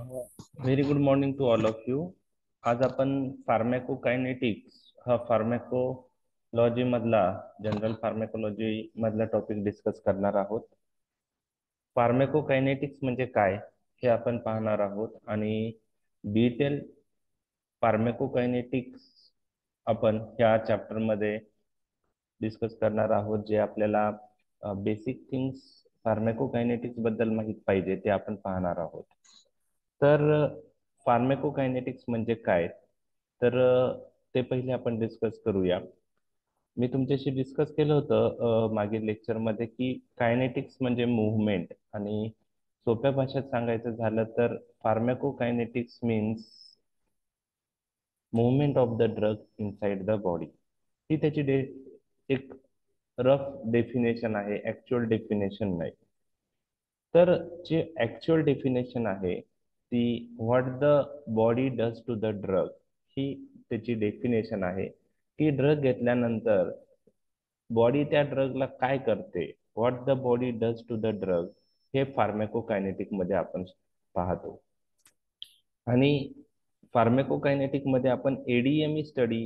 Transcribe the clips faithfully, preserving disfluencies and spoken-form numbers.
Very good morning to all of you. आज आपण pharmacokinetics हा फार्मॅकोलॉजी मधला जनरल फार्मॅकोलॉजी मधला टॉपिक डिस्कस करणार आहोत. फार्मॅकोकायनेटिक्स म्हणजे काय हे आपण पाहणार आहोत आणि डिटेल फार्मॅकोकायनेटिक्स आपण ह्या चॅप्टर मध्ये डिस्कस करणार आहोत. जे आपल्याला बेसिक थिंग्स फार्मॅकोकायनेटिक्स बद्दल माहित पाहिजे ते आपण पाहणार आहोत. तर फार्मॅकोकायनेटिक्स म्हणजे काय, तर अ, ते पहिले आपण डिस्कस करूया. मी तुमच्याशी डिस्कस केलं होतं अ, मागील लेक्चरमध्ये की कायनेटिक्स म्हणजे मूव्हमेंट, आणि सोप्या भाषेत सांगायचं झालं तर pharmacokinetics means movement of the drug inside the body. ही त्याची डे एक रफ डेफिनेशन आहे, ऍक्च्युअल डेफिनेशन नाही. तर जे ऍक्च्युअल डेफिनेशन आहे ती what the body does to the drug, ही त्याची डेफिनेशन आहे की ड्रग घेतल्यानंतर बॉडी त्या ड्रगला काय करते, what the body does to the drug, हे फार्मॅकोकायनेटिक मध्ये आपण पाहतो. आणि फार्मॅकोकायनेटिक मध्ये आपण एडीएमई स्टडी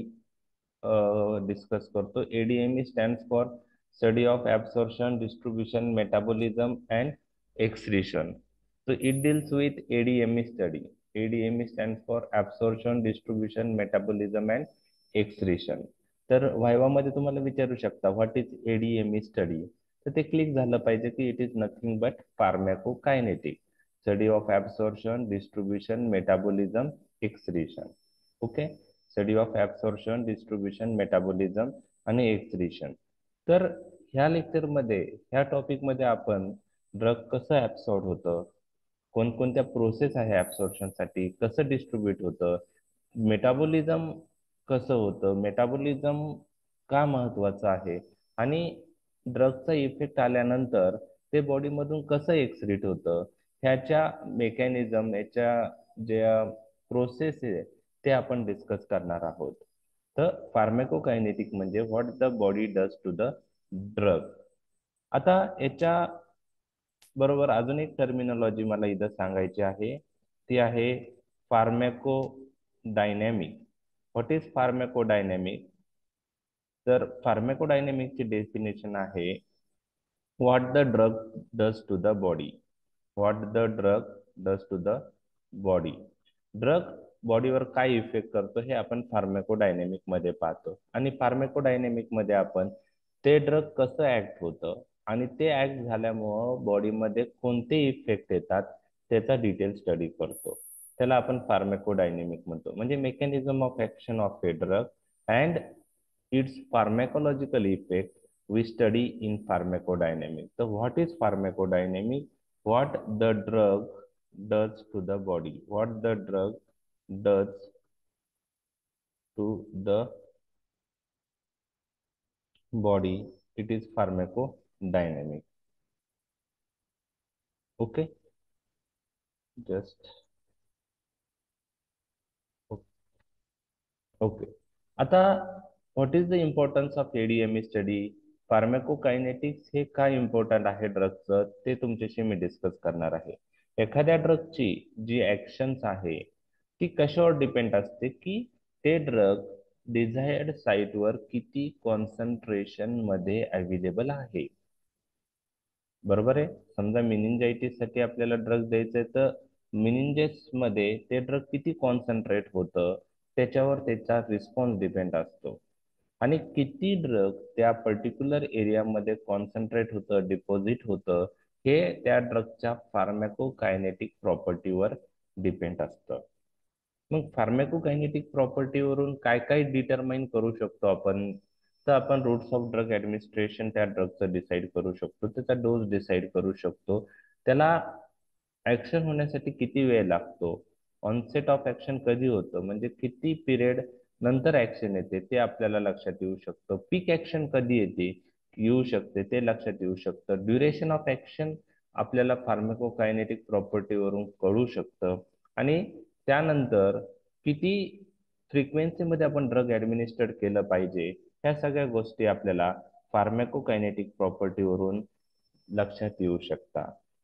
डिस्कस करतो. ADME stands for study of absorption, distribution, metabolism and excretion. So it deals with A D M E study. A D M E stands for absorption, distribution, metabolism and excretion. तर viva मध्ये तुम्हाला विचारू शकता what is A D M E study, तर ते click झालं पाहिजे की it is nothing but pharmacokinetic study of absorption, distribution, metabolism, excretion. Okay, study of absorption, distribution, metabolism आणि एक्सक्रीशन. तर ह्या लेक्चर मध्ये ह्या टॉपिक मध्ये आपण ड्रग कसं ऍब्सॉर्ब होतं, कोणकोणत्या प्रोसेस आहे ऍब्सॉर्प्शन साठी, कसं डिस्ट्रीब्यूट होतं, मेटाबॉलिझम कसं होतं, मेटाबॉलिझम का महत्वाचं आहे, आणि ड्रगचा इफेक्ट आल्यानंतर ते बॉडीमधून कसं एक्सक्रीट होतं, ह्याच्या मेकॅनिझम, याच्या ज्या प्रोसेस आहे ते आपण डिस्कस करणार आहोत. तर फार्मॅकोकायनेटिक म्हणजे what the body does to the drug. आता याच्या बरोबर अजून एक टर्मिनॉलॉजी मला इथं सांगायची आहे, ती आहे फार्मॅकोडायनॅमिक. What is pharmacodynamic? तर फार्मॅकोडायनॅमिकची डेफिनेशन आहे what the drug does to the body. What the drug does to the body. Drug बॉडीवर काय इफेक्ट करतो हे आपण फार्मॅकोडायनॅमिक मध्ये पाहतो. आणि फार्मॅकोडायनॅमिक मध्ये आपण ते ड्रग कसं ऍक्ट होतं आणि ते ऍक्ट झाल्यामुळं बॉडीमध्ये कोणते इफेक्ट येतात त्याचा डिटेल स्टडी करतो. त्याला आपण फार्मॅकोडायनॅमिक म्हणतो. म्हणजे mechanism of action of a drug and its pharmacological effect we study in pharmacodynamics. So what is pharmacodynamic? What the drug does to the body. What the drug does to the body. It is pharmacodynamic. Okay. Just okay. आता what is the importance of ADME study? Pharmacokinetics हे काय important आहे ड्रगचं ते तुमच्याशी मी discuss करणार आहे. एखाद्या ड्रगची जी ऍक्शन्स आहे ती कशावर डिपेंड असते की ते ड्रग डिझायर्ड साईटवर किती कॉन्सन्ट्रेशन मध्ये अवेलेबल आहे. बरोबर आहे. समजा मिनिंजायटिस साठी आपल्याला ड्रग द्यायचंय, तर मिनिंजेस मध्ये ते ड्रग किती कॉन्सन्ट्रेट होतं त्याच्यावर त्याचा रिस्पॉन्स डिपेंड असतो. आणि किती ड्रग त्या पर्टिक्युलर एरियामध्ये कॉन्सन्ट्रेट होतं, डिपॉझिट होतं, हे त्या ड्रगच्या फार्मॅकोकायनेटिक प्रॉपर्टीवर डिपेंड असतं. मग फार्मॅकोकायनेटिक प्रॉपर्टीवरून काय काय डिटरमाइन करू शकतो आपण? तर आपण रूट्स ऑफ ड्रग ऍडमिनिस्ट्रेशन त्या ड्रगचं डिसाईड करू शकतो, त्याचा डोस डिसाईड करू शकतो, त्याला ऍक्शन होण्यासाठी किती वेळ लागतो, ऑनसेट ऑफ ऍक्शन कधी होतं, म्हणजे किती पिरियड नंतर ऍक्शन येते ते आपल्याला लक्षात येऊ शकतं, पीक ऍक्शन कधी येते येऊ शकते ते लक्षात येऊ शकतं, ड्युरेशन ऑफ ऍक्शन आपल्याला फार्मॅकोकायनेटिक प्रॉपर्टीवरून कळू शकतं. आणि त्यानंतर किती फ्रिक्वेन्सीमध्ये आपण ड्रग ऍडमिनिस्टर्ड केलं पाहिजे, ह्या सगळ्या गोष्टी आपल्याला फार्मॅकोकायनेटिक प्रॉपर्टीवरून लक्षात येऊ शकतात.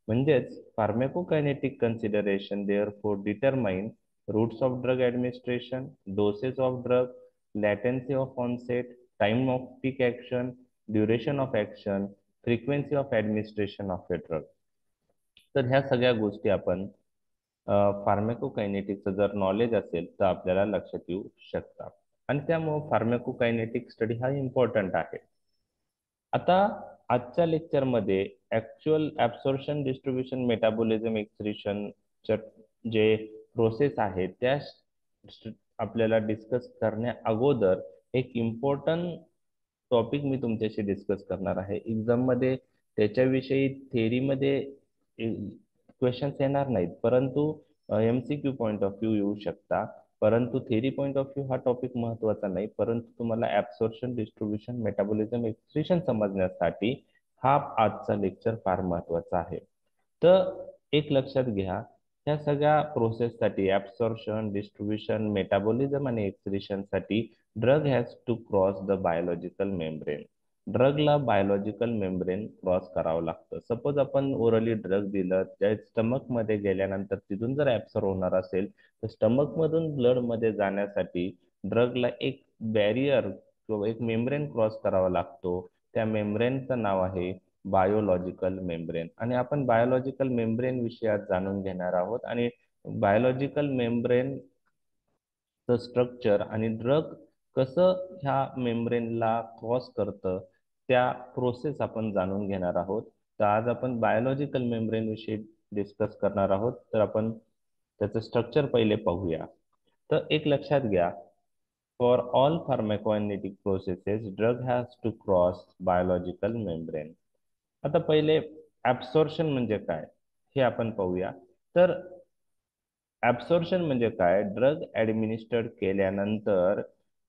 म्हणजेच pharmacokinetic consideration therefore determine routes of drug administration, doses of drug, latency of onset, time of peak action, duration of action, frequency of administration of a drug. तर ह्या सगळ्या गोष्टी आपण फार्माकोकायनेटिक्सचं जर नॉलेज असेल तर आपल्याला लक्षात येऊ शकतात आणि त्यामुळे फार्माकोकायनेटिक स्टडी हा इम्पॉर्टंट आहे. आता आजच्या लेक्चरमध्ये ऍक्च्युअल ऍब्सॉर्प्शन, डिस्ट्रीब्युशन, मेटाबॉलिझम, एक्सक्रीशनच्या जे प्रोसेस आहे त्या श- आपल्याला डिस्कस करण्या अगोदर एक इम्पॉर्टंट टॉपिक मी तुमच्याशी डिस्कस करणार आहे. एक्झाम मध्ये त्याच्याविषयी थेअरीमध्ये क्वेश्चन्स येणार नाहीत, परंतु एमसीक्यू पॉइंट ऑफ व्ह्यू येऊ शकता. परंतु थेरी पॉइंट ऑफ व्ह्यू हा टॉपिक महत्वाचा नाही, परंतु तुम्हाला ऍब्सॉर्प्शन, डिस्ट्रीब्युशन, मेटाबॉलिझम, एक्सक्रीशन समजण्यासाठी हा आजचा लेक्चर फार महत्वाचा आहे. तर एक लक्षात घ्या, ह्या सगळ्या प्रोसेससाठी ऍब्सॉर्प्शन, डिस्ट्रीब्युशन, मेटाबॉलिझम आणि एक्सक्रीशन साठी drug has to cross the biological membrane. ड्रगला बायोलॉजिकल मेम्ब्रेन क्रॉस करावं लागतं. सपोज आपण ओरली ड्रग दिलं, त्या स्टमक मध्ये गेल्यानंतर तिथून जर ऍब्सॉर्ब होणार असेल तर स्टमक मधून ब्लड मध्ये जाण्यासाठी ड्रगला एक बॅरियर किंवा एक मेम्ब्रेन क्रॉस करावा लागतो. त्या मेम्ब्रेनचं नाव आहे बायोलॉजिकल मेम्ब्रेन. आणि आपण बायोलॉजिकल मेम्ब्रेन विषयी आज जाणून घेणार आहोत आणि बायोलॉजिकल मेम्ब्रेन स्ट्रक्चर आणि ड्रग कसं ह्या मेम्ब्रेनला क्रॉस करतं त्या प्रोसेस आपण जाणून घेणार आहोत. तर आज आपण बायोलॉजिकल मेम्ब्रेन विषयी डिस्कस करणार आहोत. तर आपण त्याचं स्ट्रक्चर पहिले पाहूया. तर एक लक्षात घ्या, for all pharmacokinetic processes drug has to cross biological membrane. आता पहिले ऍब्सॉर्प्शन म्हणजे काय हे आपण पाहूया. तर ऍब्सॉर्प्शन म्हणजे काय, ड्रग ऍडमिनिस्टर्ड केल्यानंतर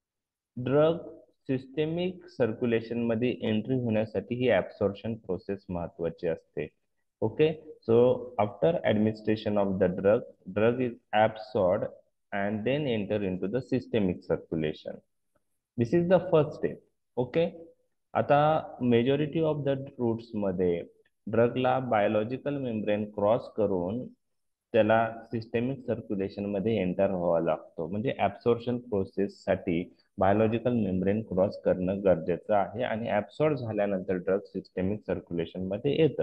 ड्रग सिस्टेमिक सर्क्युलेशन मध्ये एंट्री होण्यासाठी ही ऍब्सॉर्प्शन प्रोसेस महत्वाची असते. Okay, so after administration of the drug, drug is absorbed and then enter into the systemic circulation. This is the first step. Okay, आता majority of the routes मध्ये ड्रगला biological membrane cross करून त्याला systemic circulation मध्ये enter व्हावा लागतो. म्हणजे absorption process साठी बायोलॉजिकल मेम्ब्रेन क्रॉस करणं गरजेचं आहे आणि ऍब्सॉर्ब झाल्यानंतर ड्रग सिस्टेमिक सर्क्युलेशन मध्ये येतं.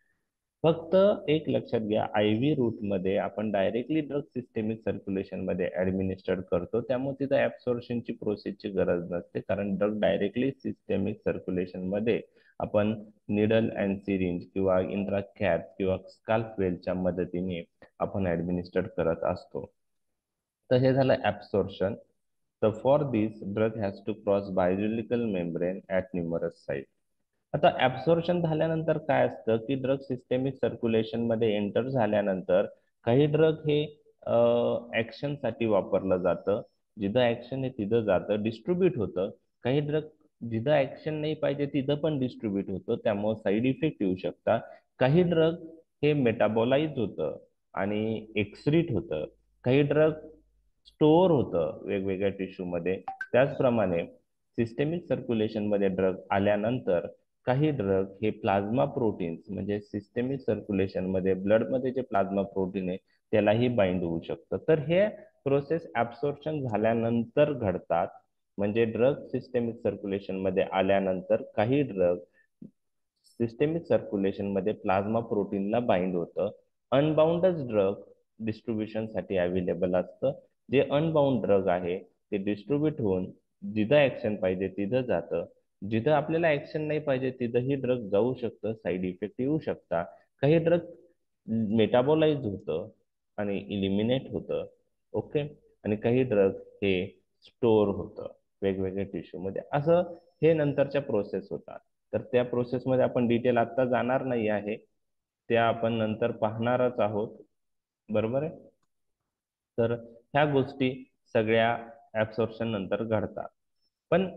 फक्त एक लक्षात घ्या, आय व्ही रूट मध्ये आपण डायरेक्टली ड्रग सिस्टेमिक सर्क्युलेशन मध्ये ऍडमिनिस्टर्ड करतो, त्यामुळे तिथं ऍब्सॉर्प्शनची प्रोसेसची गरज नसते, कारण ड्रग डायरेक्टली सिस्टेमिक सर्क्युलेशन मध्ये आपण निडल अँड सिरिंज किंवा इंट्राकॅथ किंवा स्काल्प वेलच्या मदतीने आपण ऍडमिनिस्टर्ड करत असतो. तर हे झालं ऍब्सॉर्प्शन. तर for this drug has to cross biological membrane at numerous site. आता ऍब्सॉर्प्शन झाल्यानंतर काय असतं की ड्रग सिस्टेमिक सर्क्युलेशन मध्ये एंटर झाल्यानंतर काही ड्रग हे ऍक्शन साठी वापरलं जातं. जिथं ऍक्शन आहे तिथं जातं, डिस्ट्रीब्यूट होतं. काही ड्रग जिथं ऍक्शन नाही पाहिजे तिथं पण डिस्ट्रीब्यूट होतं, त्यामुळे साईड इफेक्ट येऊ शकतात. काही ड्रग हे मेटाबॉलाइज होतं आणि एक्सक्रीट होतं. काही ड्रग स्टोअर होतं वेगवेगळ्या टिश्यू मध्ये. त्याचप्रमाणे सिस्टेमिक सर्क्युलेशन मध्ये ड्रग आल्यानंतर काही ड्रग हे प्लाझ्मा प्रोटीन्स म्हणजे सिस्टेमिक सर्क्युलेशन मध्ये ब्लड मध्ये जे प्लाझ्मा प्रोटीन आहे त्यालाही बाइंड होऊ शकतं. तर हे प्रोसेस ऍब्सॉर्प्शन झाल्यानंतर घडतात. म्हणजे ड्रग सिस्टेमिक सर्क्युलेशन मध्ये आल्यानंतर काही ड्रग सिस्टेमिक सर्क्युलेशन मध्ये प्लाझ्मा प्रोटीनला बाइंड होतं. अनबाउंडच ड्रग डिस्ट्रीब्युशन साठी अवेलेबल असतं. जे अनबाउंड ड्रग आहे ते डिस्ट्रीब्यूट होऊन जिथं ऍक्शन पाहिजे तिथं जातं. जिथं आपल्याला ऍक्शन नाही पाहिजे तिथंही ड्रग जाऊ शकतं, साईड इफेक्ट येऊ शकतात. काही ड्रग मेटाबॉलाइज होतं आणि इलिमिनेट होतं. ओके, आणि काही ड्रग हे स्टोअर होतं वेगवेगळ्या टिश्यू मध्ये. असं हे नंतरच्या प्रोसेस होतात. तर त्या प्रोसेसमध्ये आपण डिटेल आता जाणार नाही आहे, त्या आपण नंतर पाहणारच आहोत. बरोबर आहे. तर ह्या गोष्टी सगळ्या ऍब्सॉर्प्शन नंतर घडतात. पण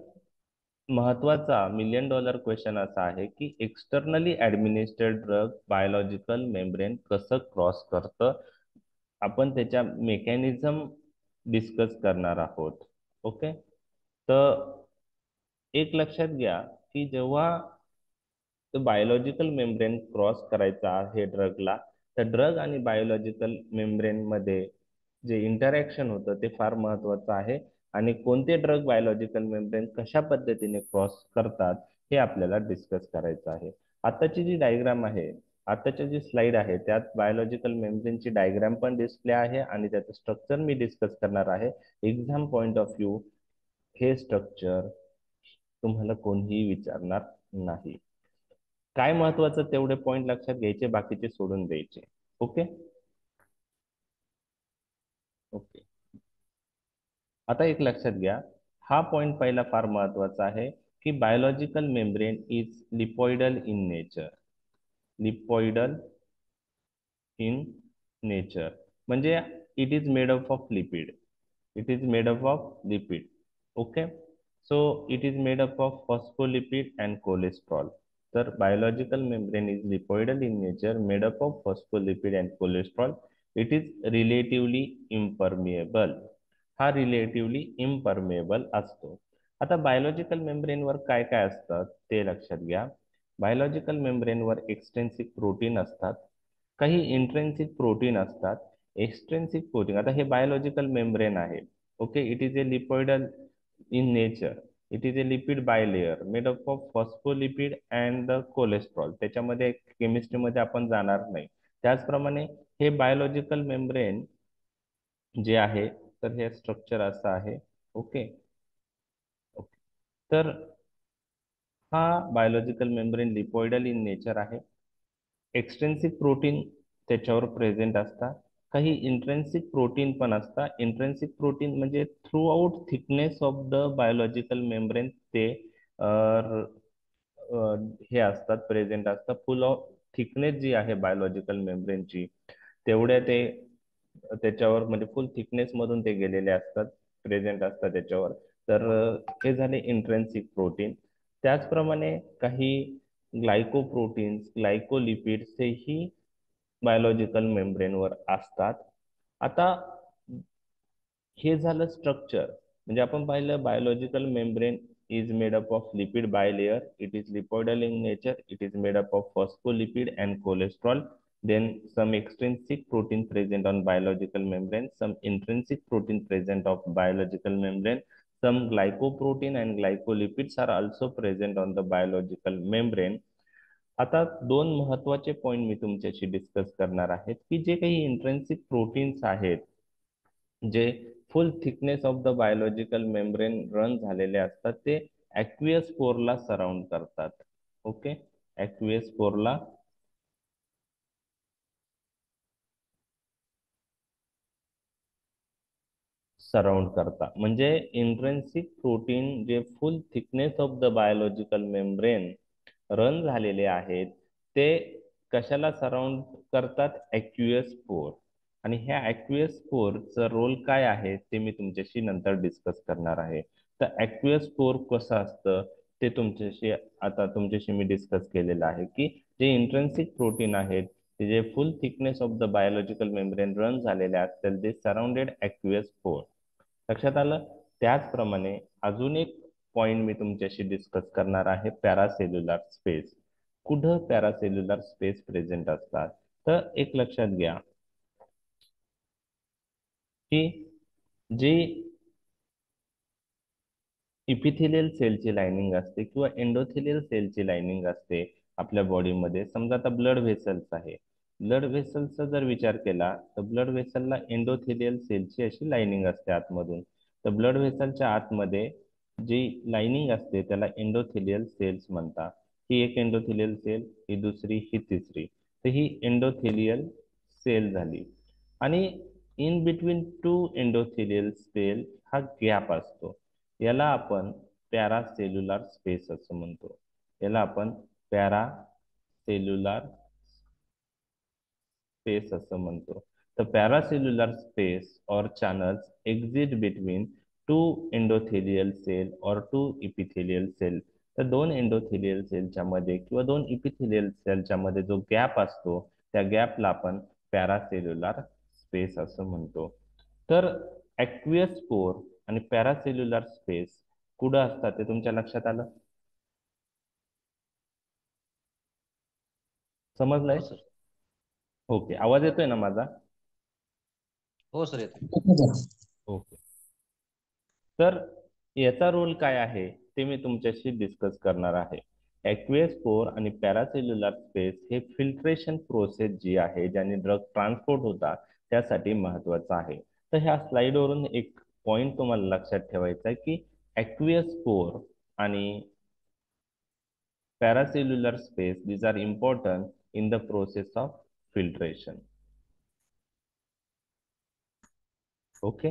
महत्वाचा मिलियन डॉलर क्वेश्चन असा आहे की externally administered drug biological membrane कसं क्रॉस करतं. आपण त्याच्या मेकॅनिझम डिस्कस करणार आहोत. ओके, तर एक लक्षात घ्या की जेव्हा तर बायोलॉजिकल मेम्ब्रेन क्रॉस करायचा आहे ड्रगला, तर ड्रग आणि बायोलॉजिकल मेम्ब्रेन मध्ये जे इंटरॅक्शन होतं ते फार महत्वाचं आहे. आणि कोणते ड्रग बायोलॉजिकल मेम्ब्रेन कशा पद्धतीने क्रॉस करतात हे आपल्याला डिस्कस करायचं आहे. आताची जी डायग्राम आहे, आताची जी स्लाइड आहे, त्यात बायोलॉजिकल मेम्ब्रेनची डायग्राम पण डिस्प्ले आहे आणि त्याचं स्ट्रक्चर मी डिस्कस करणार आहे. एक्झाम पॉइंट ऑफ व्ह्यू हे स्ट्रक्चर तुम्हाला कोणीही विचारणार नाही. काय महत्वाचं तेवढे पॉइंट लक्षात घ्यायचे, बाकीचे सोडून द्यायचे. Okay okay. आता एक लक्षात घ्या, हा पॉइंट पहिला फार महत्वाचा आहे की biological membrane is lipoidal in nature. Lipoidal in nature म्हणजे it is made up of lipid. It is made up of lipid. Okay. So it is made up of phospholipid and cholesterol. तर biological membrane is lipoidal in nature, made up of phospholipid and cholesterol. It is relatively impermeable. हा relatively impermeable असतो. आता biological मेम्ब्रेनवर काय काय असतात ते लक्षात घ्या. बायोलॉजिकल मेम्ब्रेनवर एक्सट्रेन्सिक प्रोटीन असतात, काही इंट्रेन्सिक प्रोटीन असतात. एक्सट्रेन्सिक प्रोटीन, आता हे बायोलॉजिकल मेम्ब्रेन आहे. Okay. It is a lipoidal in nature. It is a lipid bilayer made up of phospholipid and the cholesterol. त्याच्यामध्ये केमिस्ट्रीमध्ये आपण जाणार नाही. त्याचप्रमाणे हे बायोलॉजिकल मेम्ब्रेन जे आहे, तर हे स्ट्रक्चर असं आहे. Okay okay. तर हा biological membrane lipoidal in nature आहे. एक्सट्रेन्सिक प्रोटीन त्याच्यावर प्रेझेंट असतात, काही इंट्रेन्सिक प्रोटीन पण असतात. इंट्रेन्सिक प्रोटीन म्हणजे throughout thickness of the biological membrane ते अ, अ, हे असतात, प्रेझेंट असतात. फुल ऑफ थिकनेस जी आहे बायोलॉजिकल मेम्ब्रेनची, तेवढ्या ते त्याच्यावर म्हणजे फुल थिकनेस मधून ते गेलेले असतात, प्रेझेंट असतात त्याच्यावर. तर अ, हे झाले इंट्रेन्सिक प्रोटीन. त्याचप्रमाणे काही ग्लायकोप्रोटीन्स, ग्लायकोलिपिड्स हेही बायोलॉजिकल मेम्ब्रेनवर असतात. आता हे झालं स्ट्रक्चर. म्हणजे आपण पाहिलं biological membrane is made up of lipid bilayer. It is lipoidal in nature. It is made up of phospholipid and cholesterol. Then some extrinsic protein present on biological membrane, some intrinsic protein present of biological membrane, some glycoprotein and glycolipids are also present on the biological membrane. आता दोन महत्वाचे point मी तुमच्याशी discuss करणार आहेत की जे काही intrinsic proteins आहेत, जे full thickness of the biological membrane run झालेले असतात, ते ऍक्वियस पोरला सराउंड करतात. ओके. ऍक्वियस पोरला सराउंड करतात. म्हणजे इंट्रेन्सिक प्रोटीन जे full thickness of the biological membrane run झालेले आहेत, ते कशाला सराउंड करतात? ऍक्वियस पोर. आणि ह्या ऍक्वियस पोरचा रोल काय आहे ते मी तुमच्याशी नंतर डिस्कस करणार आहे. तर ऍक्वियस पोर कसं असतं ते तुमच्याशी आता तुमच्याशी मी डिस्कस केलेलं आहे की जे इंट्रेन्सिक प्रोटीन आहेत, ते जे full thickness of the biological membrane run झालेले असतील, ते सराउंडेड ऍक्वियस पोर. लक्षात आलं? त्याचप्रमाणे अजून एक पॉइंट मी तुमच्याशी डिस्कस करणार आहे, पॅरासेल्युलर स्पेस. कुठं पॅरासेल्युलर स्पेस प्रेझेंट असतात? तर एक लक्षात घ्या की जी इपिथेलियल सेलची लाइनिंग असते किंवा एंडोथेलियल सेलची लाइनिंग असते आपल्या बॉडीमध्ये. समजा आता ब्लड व्हेसल्स आहे, ब्लड व्हेसलचा जर विचार केला तर ब्लड व्हेसलला एंडोथेलियल सेलची अशी लाइनिंग असते आतमधून. तर ब्लड व्हेसलच्या आतमध्ये जी लाइनिंग असते त्याला एंडोथेलियल सेल्स म्हणतात. ही एक एंडोथेलियल सेल, ही दुसरी, ही तिसरी. तर ही एंडोथेलियल सेल झाली. आणि in between two endothelial cell हा गॅप असतो, याला आपण पॅरासेल्युलर स्पेस असं म्हणतो. याला आपण पॅरासेल्युलर स्पेस असं म्हणतो. तर paracellular space or channels exit between two endothelial cell or two epithelial cell. तर दोन एंडोथेलियल सेलच्या मध्ये किंवा दोन इपिथेलियल सेलच्या मध्ये जो गॅप असतो, त्या गॅपला आपण पॅरासेल्युलर स्पेस असं म्हणतो. तर ऍक्वियस पोर आणि पॅरासेल्युलर स्पेस कुठं असतात ते तुमच्या लक्षात आलं? समजलंय? हो सर. ओके, आवाज येतोय ना माझा? हो सर येतो. ओके. तर याचा रोल काय आहे ते मी तुमच्याशी डिस्कस करणार आहे. ॲक्वियस पोर आणि पॅरासेल्युलर स्पेस हे फिल्ट्रेशन प्रोसेस जी आहे ज्याने ड्रग ट्रान्सपोर्ट होता त्यासाठी महत्वाचं आहे. तर ह्या स्लाइडवरून एक पॉइंट तुम्हाला लक्षात ठेवायचा आहे की ॲक्वियस पोर आणि paracellular space, these are important in the process of filtration. Okay.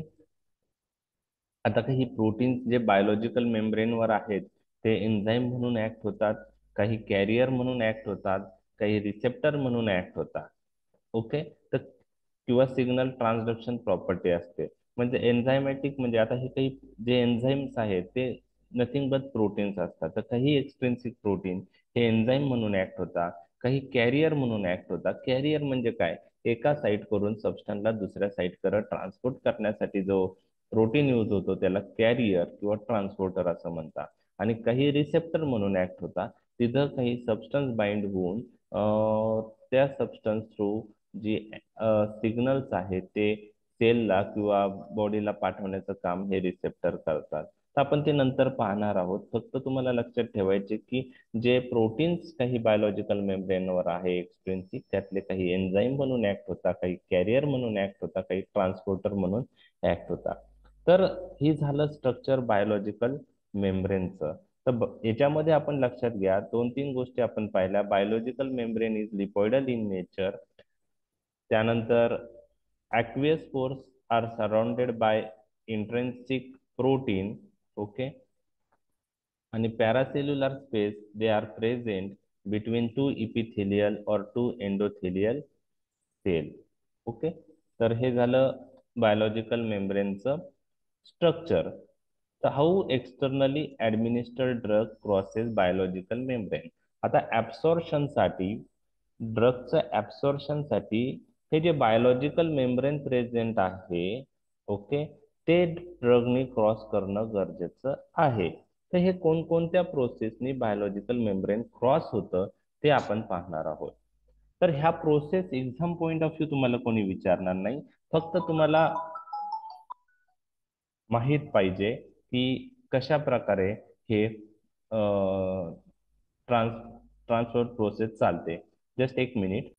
आता काही प्रोटीन्स जे बायोलॉजिकल मेम्ब्रेनवर आहेत ते एन्झाईम म्हणून ऍक्ट होतात, काही कॅरियर म्हणून ऍक्ट होतात, काही रिसेप्टर म्हणून ऍक्ट होतात. ओके. तर किंवा सिग्नल ट्रान्सडक्शन प्रॉपर्टी असते. म्हणजे एन्झायमॅटिक म्हणजे आता हे काही जे एन्झाईम्स आहेत ते नथिंग बट प्रोटीन्स असतात. तर काही एक्सट्रिन्सिक प्रोटीन हे एन्झाईम म्हणून ऍक्ट होतात, काही कॅरियर म्हणून ऍक्ट होतात. कॅरियर म्हणजे काय? एका साईट करून सबस्टन्सला दुसऱ्या साईट करत ट्रान्सपोर्ट करण्यासाठी जो प्रोटीन यूज होतो त्याला कॅरियर किंवा ट्रान्सपोर्टर असं म्हणतात. आणि काही रिसेप्टर म्हणून ऍक्ट होतात. तिथं काही सबस्टन्स बाइंड होऊन अं, त्या सबस्टन्स थ्रू जी सिग्नल्स आहेत ते सेलला किंवा बॉडीला पाठवण्याचं काम हे रिसेप्टर करतात. तर आपण ते नंतर पाहणार आहोत. फक्त तुम्हाला लक्षात ठेवायचे की जे प्रोटीन्स काही बायोलॉजिकल मेम्ब्रेनवर आहे एक्सट्रिन्सिक त्यातले काही एन्झाईम म्हणून ऍक्ट होता, काही कॅरियर म्हणून ऍक्ट होता, काही ट्रान्सपोर्टर म्हणून ऍक्ट होता. तर हे झालं स्ट्रक्चर बायोलॉजिकल मेम्ब्रेनचं. तर ब- याच्यामध्ये आपण लक्षात घ्या दोन तीन गोष्टी आपण पाहिल्या. Biological membrane is lipoidal in nature. त्यानंतर aqueous pores are surrounded by intrinsic protein. Okay. आणि paracellular space they are present between two epithelial और टू एंडोथेलियल सेल. ओके. तर हे झालं बायोलॉजिकल मेम्ब्रेनचं स्ट्रक्चर. तर how externally administered drug crosses biological membrane. आता ऍब्सॉर्प्शनसाठी ड्रगचं ऍब्सॉर्प्शनसाठी हे जे बायोलॉजिकल मेम्ब्रेन प्रेझेंट आहे ओके ते ड्रगनी क्रॉस करणं गरजेचं आहे. तर हे कोणकोणत्या प्रोसेसनी बायोलॉजिकल मेम्ब्रेन क्रॉस होतं ते आपण पाहणार आहोत. तर ह्या process exam point of view तुम्हाला कोणी विचारणार नाही. फक्त तुम्हाला माहित पाहिजे की कशा प्रकारे हे ट्रान्स ट्रान्सपोर्ट प्रोसेस चालते. जस्ट एक मिनिट.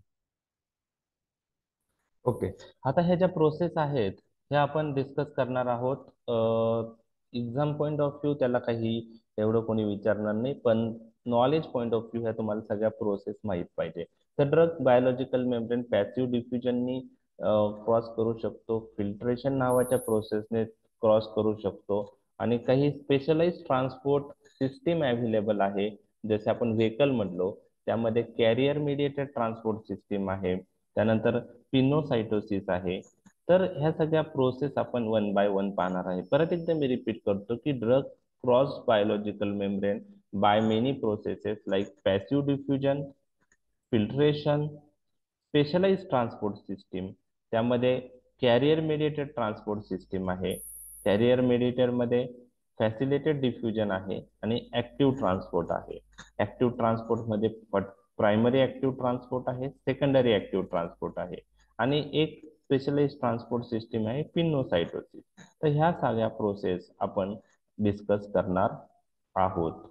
ओके. आता ह्या ज्या प्रोसेस आहेत ह्या आपण डिस्कस करणार आहोत. एक्झाम पॉइंट ऑफ व्ह्यू त्याला काही एवढं कोणी विचारणार नाही, पण नॉलेज पॉइंट ऑफ व्ह्यू ह्या तुम्हाला सगळ्या प्रोसेस माहीत पाहिजे. तर ड्रग बायोलॉजिकल मेम्ब्रेन पॅसिव्ह डिफ्युजननी क्रॉस करू शकतो, फिल्ट्रेशन नावाच्या प्रोसेसने क्रॉस करू शकतो, आणि काही स्पेशलाइज ट्रान्सपोर्ट सिस्टीम अवेलेबल आहे. जसे आपण व्हेकल म्हणलो त्यामध्ये कॅरियर मीडिएटेड ट्रान्सपोर्ट सिस्टीम आहे, त्यानंतर पिनोसाइटोसिस आहे. तर ह्या सगळ्या प्रोसेस आपण वन बाय वन पाहणार आहे. परत एकदा मी रिपीट करतो की drug cross biological membrane by many processes like passive diffusion, filtration, specialise transport system. त्यामध्ये कॅरियर मेडिएटेड ट्रान्सपोर्ट सिस्टीम आहे. कॅरियर मेडिएटर मध्ये फॅसिलिटेड डिफ्युजन आहे आणि ऍक्टिव्ह ट्रान्सपोर्ट आहे. ऍक्टिव्ह ट्रान्सपोर्ट मध्ये प्रायमरी ऍक्टिव्ह ट्रान्सपोर्ट आहे, सेकंडरी ऍक्टिव्ह ट्रान्सपोर्ट आहे, आणि एक स्पेशलाइज ट्रान्सपोर्ट सिस्टीम आहे पिनोसाइटोसिस. तर ह्या सगळ्या प्रोसेस आपण डिस्कस करणार आहोत.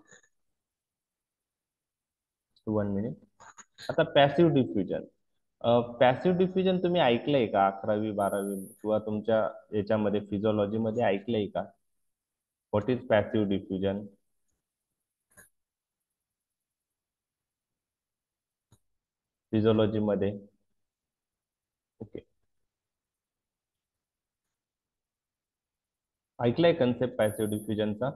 One minute. आता पॅसिव्ह डिफ्युजन. पॅसिव्ह डिफ्युजन तुम्ही ऐकलंय का अकरावी बारावी किंवा तुमच्या याच्यामध्ये फिजिओलॉजी मध्ये ऐकलंय का? What is passive diffusion? Physiology मध्ये. ओके. ऐकलंय कन्सेप्ट पॅसिव्ह डिफ्युजनचा?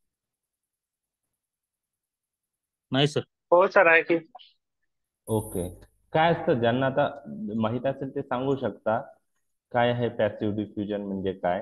नाही सर. हो सर आहे की. ओके. काय असतं ज्यांना आता माहित असेल ते सांगू शकता काय आहे पॅसिव्ह डिफ्युजन म्हणजे काय?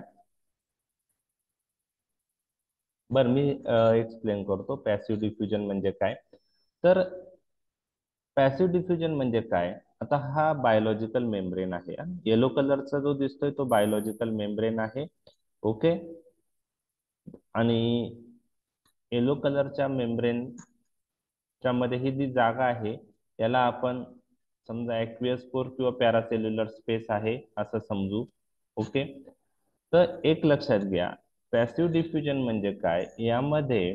बरं मी एक्सप्लेन करतो पॅसिव्ह डिफ्युजन म्हणजे काय. तर पॅसिव्ह डिफ्युजन म्हणजे काय? आता हा बायोलॉजिकल मेम्ब्रेन आहे. येलो कलरचा जो दिसतोय तो बायोलॉजिकल मेम्ब्रेन आहे. ओके. आणि येलो कलरच्या मेम्ब्रेनच्या मध्ये ही जी जागा आहे याला आपण समजा ॲक्वियस पोर किंवा पॅरासेल्युलर स्पेस आहे असं समजू. ओके, तर एक लक्षात घ्या, पॅसिव्ह डिफ्युजन म्हणजे काय. यामध्ये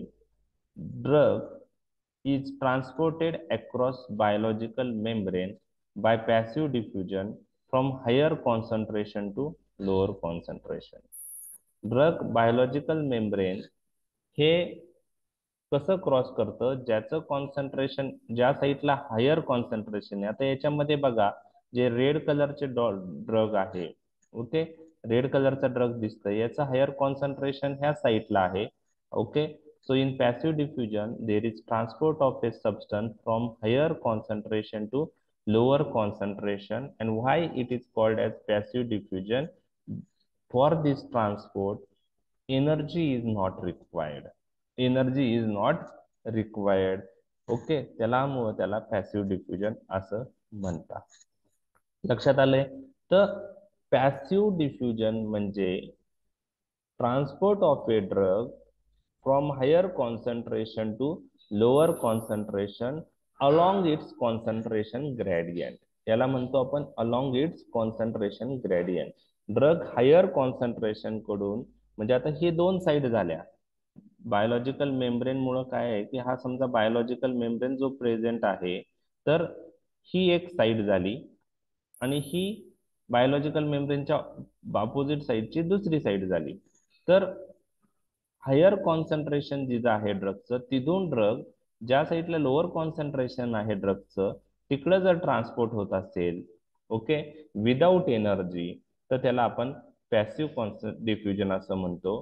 drug is transported across biological membrane by passive diffusion from higher concentration to lower concentration. Drug biological membrane हे कसं क्रॉस करतं, ज्याचं कॉन्सन्ट्रेशन ज्या साईडला हायर कॉन्सन्ट्रेशन आहे. आता याच्यामध्ये बघा, जे रेड कलरचे ड्रग आहे, ओके, रेड कलरचा ड्रग दिसतोय, याचं हायर कॉन्सन्ट्रेशन ह्या साईडला आहे. Okay, so in passive diffusion there is transport of a substance from higher concentration to lower concentration. And why it is called as passive diffusion? For this transport energy is not required. Energy is not required. Okay, त्यामुळे त्याला passive diffusion असं म्हणतात. लक्षात आलंय. तर passive diffusion म्हणजे transport of a drug from higher concentration to lower concentration along its concentration gradient. याला म्हणतो आपण along its concentration gradient. Drug higher concentration कडून, म्हणजे आता हे दोन साइड झाल्या. बायोलॉजिकल मेम्ब्रेन मुळे काय आहे की हा समजा बायोलॉजिकल मेम्ब्रेन जो प्रेझेंट आहे, तर ही एक साइड झाली आणि ही बायोलॉजिकल मेम्ब्रेनच्या अपोजिट साइडची दुसरी साइड झाली. तर हायर कॉन्सन्ट्रेशन जिथं आहे ड्रगचं, तिथून ड्रग ज्या साईडला लोअर कॉन्सन्ट्रेशन आहे ड्रगचं, तिकडं जर ट्रान्सपोर्ट होत असेल, ओके, विदाउट एनर्जी, तर त्याला आपण पॅसिव्ह डिफ्युजन असं म्हणतो.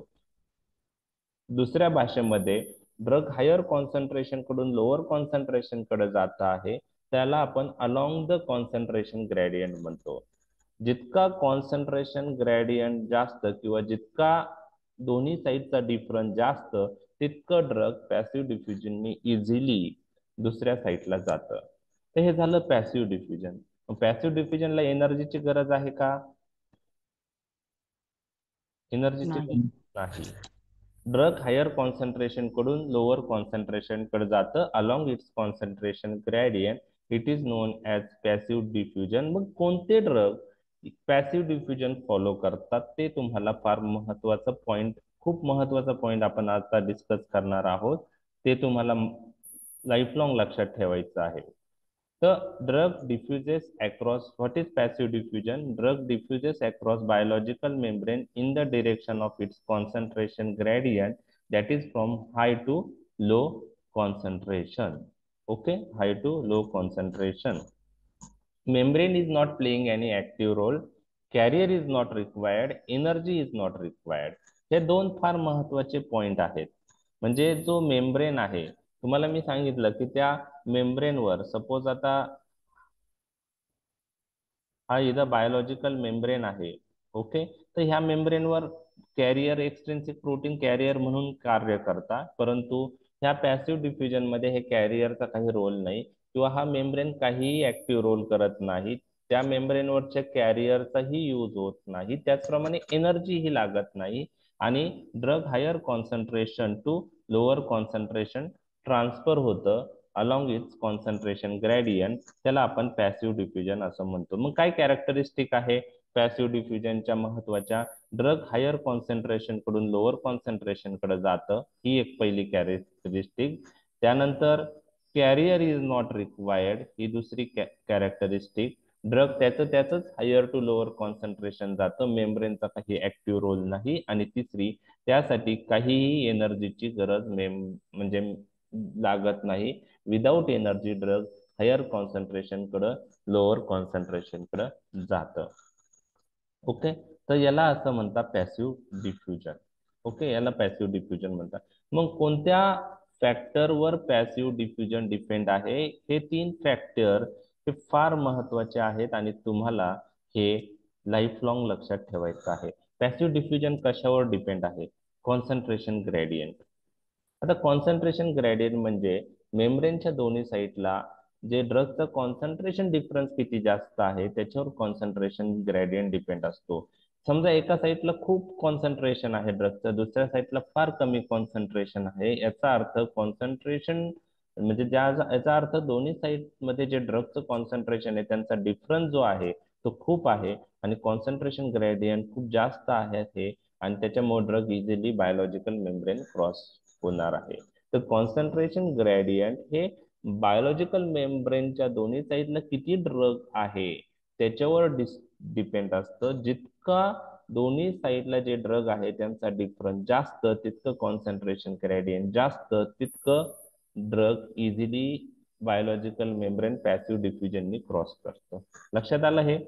दुसऱ्या भाषेमध्ये ड्रग हायर कॉन्सन्ट्रेशन कडून लोअर कॉन्सन्ट्रेशन कडे जात आहे, त्याला आपण अलॉंग द कॉन्सन्ट्रेशन ग्रेडियंट म्हणतो. जितका कॉन्सन्ट्रेशन ग्रेडियंट जास्त किंवा जितका दोन्ही साईडचा डिफरन्स जास्त, तितकं ड्रग पॅसिव्ह डिफ्युजनने इझिली दुसऱ्या साईडला जातं. तर हे झालं पॅसिव्ह डिफ्युजन. पॅसिव्ह डिफ्युजनला एनर्जीची गरज आहे का? एनर्जीची नाही. ड्रग हायर कॉन्सन्ट्रेशन कडून लोअर कॉन्सन्ट्रेशन कडे जातं along its concentration gradient. It is known as passive diffusion. मग कोणते ड्रग पॅसिव्ह डिफ्युजन फॉलो करतात ते तुम्हाला फार महत्वाचा पॉइंट, खूप महत्वाचा पॉइंट आपण आता डिस्कस करणार आहोत. ते तुम्हाला लाईफ लॉंग लक्षात ठेवायचं आहे. तर drug diffuses across, what is passive diffusion? Drug diffuses across biological membrane in the direction of its concentration gradient, that is from high to low concentration. Okay, high to low concentration. Membrane is not playing any active role. Carrier is not required. Energy is not required. हे दोन फार महत्वाचे point आहेत. म्हणजे जो membrane आहे, तुम्हाला मी सांगितलं की त्या मेम्ब्रेनवर सपोज आता हा इथं बायोलॉजिकल मेम्ब्रेन आहे, ओके, तर ह्या मेम्ब्रेनवर कॅरियर, एक्सट्रिन्सिक प्रोटीन कॅरियर म्हणून कार्य करतात. परंतु ह्या पॅसिव्ह डिफ्युजन मध्ये हे कॅरियरचा काही रोल नाही किंवा हा मेम्ब्रेन काहीही ऍक्टिव्ह रोल करत नाही. त्या मेम्ब्रेनवरच्या कॅरियरचाही यूज होत नाही. त्याचप्रमाणे एनर्जीही लागत नाही आणि drug higher concentration to lower concentration transfer होतं अलॉंग इट्स कॉन्सन्ट्रेशन ग्रेडियंट. त्याला आपण पॅसिव्ह डिफ्युजन असं म्हणतो. मग काय कॅरेक्टरिस्टिक आहे पॅसिव्ह डिफ्युजनच्या महत्वाच्या? ड्रग हायर कॉन्सन्ट्रेशन कडून लोअर कॉन्सन्ट्रेशन कडे जातं, ही एक पहिली कॅरेक्टरिस्टिक. त्यानंतर कॅरियर इज नॉट रिक्वायर्ड, ही दुसरी कॅरेक्टरिस्टिक. ड्रग त्याचं त्याच हायर टू लोअर कॉन्सन्ट्रेशन जातं, मेम्ब्रेनचा काही ऍक्टिव्ह रोल नाही. आणि तिसरी, त्यासाठी काहीही एनर्जीची गरज मेम म्हणजे लागत नाही. Without energy drug higher concentration कडे लोअर कॉन्सन्ट्रेशन कडे जातं. ओके, तर याला असं म्हणतात पॅसिव्ह डिफ्युजन. ओके, याला पॅसिव्ह डिफ्युजन म्हणतात. मग कोणत्या फॅक्टरवर पॅसिव्ह डिफ्युजन डिपेंड आहे? हे तीन फॅक्टर हे फार महत्वाचे आहेत आणि तुम्हाला हे लाईफ लॉंग लक्षात ठेवायचं आहे. पॅसिव्ह डिफ्युजन कशावर डिपेंड आहे? Concentration gradient. आता कॉन्सन्ट्रेशन ग्रेडियंट म्हणजे मेम्ब्रेनच्या दोन्ही साईडला जे ड्रगचं कॉन्सन्ट्रेशन डिफरन्स किती जास्त आहे त्याच्यावर कॉन्सन्ट्रेशन ग्रेडियंट डिपेंड असतो. समजा एका साईडला खूप कॉन्सन्ट्रेशन आहे ड्रगचं, दुसऱ्या साईडला फार कमी कॉन्सन्ट्रेशन आहे, याचा अर्थ कॉन्सन्ट्रेशन म्हणजे ज्या याचा अर्थ दोन्ही साईड मध्ये जे ड्रगचं कॉन्सन्ट्रेशन आहे त्यांचा डिफरन्स जो आहे तो खूप आहे आणि कॉन्सन्ट्रेशन ग्रेडियंट खूप जास्त आहे हे, आणि त्याच्यामुळे drug easily biological membrane cross होणार आहे. तर कॉन्सन्ट्रेशन ग्रेडियंट हे बायोलॉजिकल मेम्ब्रेनच्या दोन्ही साईडला किती ड्रग आहे त्याच्यावर डिस डिपेंड असतं. जितका दोन्ही साईडला जे ड्रग आहे त्यांचा डिफरन्स जास्त, तितकं कॉन्सन्ट्रेशन ग्रेडियंट जास्त, तितकं drug easily biological membrane passive डिफ्युजननी क्रॉस करतं. लक्षात आलं हे?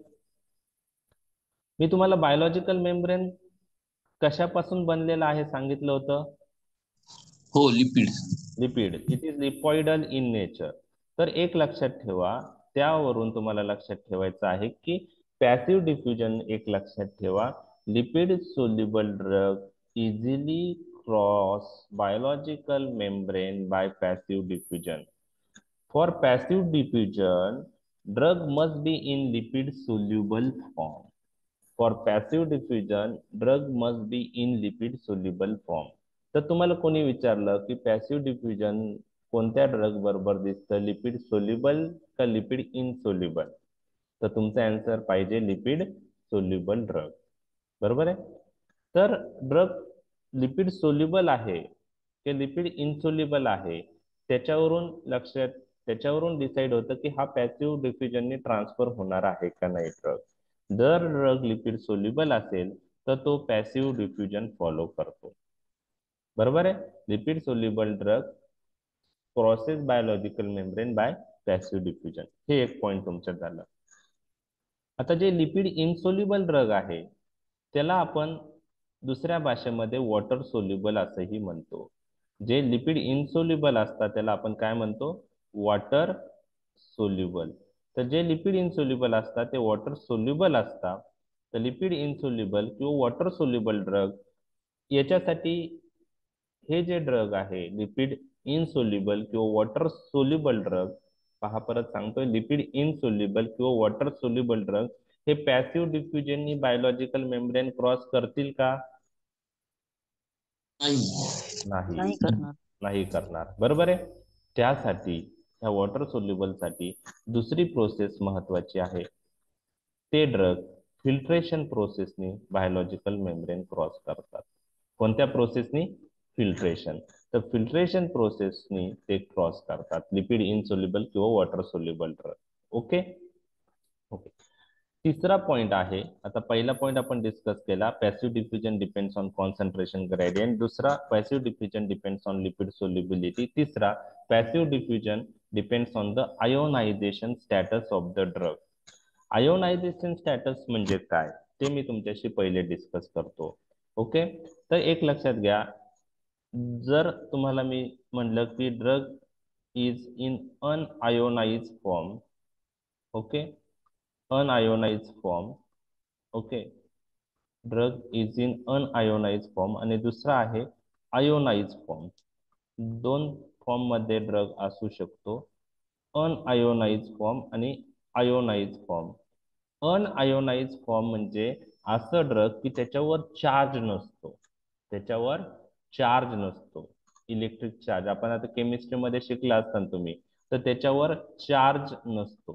मी तुम्हाला बायोलॉजिकल मेम्ब्रेन कशापासून बनलेलं आहे सांगितलं होतं. हो, lipid. Lipid. It is lipoidal in nature. तर एक लक्षात ठेवा, त्यावरून तुम्हाला लक्षात ठेवायचं आहे की पॅसिव्ह डिफ्युजन एक लक्षात ठेवा, lipid soluble drug easily cross biological membrane by passive diffusion. For passive diffusion, drug must be in lipid soluble form. For passive diffusion, drug must be in lipid soluble form. तर तुम्हाला कोणी विचारलं की passive diffusion कोणत्या drug बरोबर दिसतं, lipid soluble का lipid insoluble, तर तुमचा आन्सर पाहिजे लिपिड सोल्युबल ड्रग. बरोबर आहे. तर ड्रग लिपिड सोल्युबल आहे की लिपिड इनसोल्युबल आहे त्याच्यावरून लक्षात त्याच्यावरून डिसाइड होतं की हा पॅसिव्ह डिफ्युजनने ट्रान्सफर होणार आहे का नाही ड्रग. जर ड्रग लिपिड सोल्युबल असेल तर तो पॅसिव्ह डिफ्युजन फॉलो करतो. बरोबर आहे. Lipid soluble drug crosses biological membrane by passive diffusion. हे एक पॉइंट तुमच्यात झालं. आता जे लिपिड इनसोल्युबल ड्रग आहे त्याला आपण दुसऱ्या भाषेमध्ये वॉटर सोल्युबल असंही म्हणतो. जे लिपिड इनसोल्युबल असतात त्याला आपण काय म्हणतो, वॉटर सोल्युबल. तर जे लिपिड इनसोल्युबल असतात ते वॉटर सोल्युबल असतात. तर लिपिड इनसोल्युबल किंवा वॉटर सोल्युबल ड्रग याच्यासाठी हे जे ड्रग आहे लिपिड इनसोल्युबल किंवा वॉटर सोल्युबल ड्रग, पहा परत सांगतोय, लिपिड इनसोल्युबल किंवा वॉटर सोल्युबल ड्रग हे पॅसिव्ह डिफ्युजननी बायोलॉजिकल मेम्ब्रेन क्रॉस करतील का? नाही, नाही करणार. नाही करणार. बरोबर आहे. त्यासाठी ह्या वॉटर सोल्युबल साठी दुसरी प्रोसेस महत्वाची आहे. ते ड्रग फिल्ट्रेशन प्रोसेसनी बायोलॉजिकल मेम्ब्रेन क्रॉस करतात. कोणत्या प्रोसेसनी? फिल्ट्रेशन. तर फिल्ट्रेशन प्रोसेसनी ते क्रॉस करतात लिपिड इनसोल्युबल किंवा water soluble drug. Okay okay. तिसरा पॉइंट आहे, आता पहिला पॉइंट आपण डिस्कस केला, passive diffusion depends on concentration gradient. दुसरा, passive diffusion depends on lipid solubility. तिसरा, passive diffusion depends on the ionisation status of the drug. Ionisation status म्हणजे काय ते मी तुमच्याशी पहिले डिस्कस करतो. ओके. तर एक लक्षात घ्या, जर तुम्हाला मी म्हणलं की drug is in unionise form, okay, unionise form, okay, drug is in unionise form, आणि दुसरा आहे आयोनाइज फॉर्म. दोन फॉर्म मध्ये ड्रग असू शकतो, अनआयोनाइज फॉर्म आणि आयोनाइज फॉर्म. अनआयोनाइज फॉर्म म्हणजे असं ड्रग की त्याच्यावर चार्ज नसतो, त्याच्यावर चार्ज नसतो, इलेक्ट्रिक चार्ज. आपण आता केमिस्ट्री मध्ये शिकला असताना तुम्ही, तर त्याच्यावर चार्ज नसतो.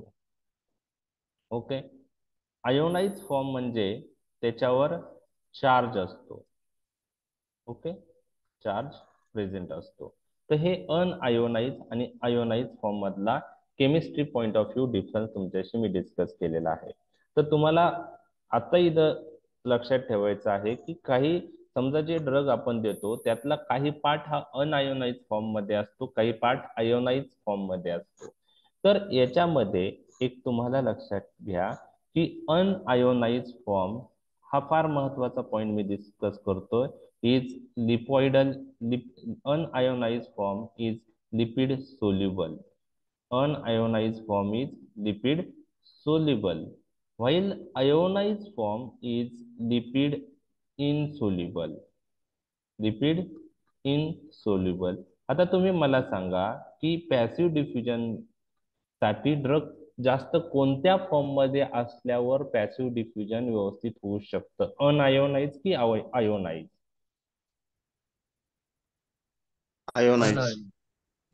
ओके. आयोनाइज फॉर्म म्हणजे त्याच्यावर चार्ज असतो. ओके, चार्ज प्रेझेंट असतो. तर हे अनआयोनाइज आणि आयोनाइज फॉर्म मधला chemistry point of view difference तुमच्याशी मी डिस्कस केलेला आहे. तर तुम्हाला आता इथं लक्षात ठेवायचं आहे की काही समजा जे ड्रग आपण देतो त्यातला काही पार्ट हा अनआयोनाइज फॉर्म मध्ये असतो, काही पार्ट आयोनाइज फॉर्म मध्ये असतो. तर याच्यामध्ये एक तुम्हाला लक्षात घ्या की अनआयोनाइज फॉर्म हा फार महत्वाचा पॉइंट मी डिस्कस करतोय, is lipoidal. Unionise form is lipid soluble. Unionized form is lipid soluble, while ionized form is lipid insoluble. Lipid insoluble. आता तुम्ही मला सांगा की पॅसिव्ह डिफ्युजन साठी ड्रग जास्त कोणत्या फॉर्म मध्ये असल्यावर पॅसिव्ह डिफ्युजन व्यवस्थित होऊ शकतं, अनआयोनाइज की आयोनाइज? आयोनाइज.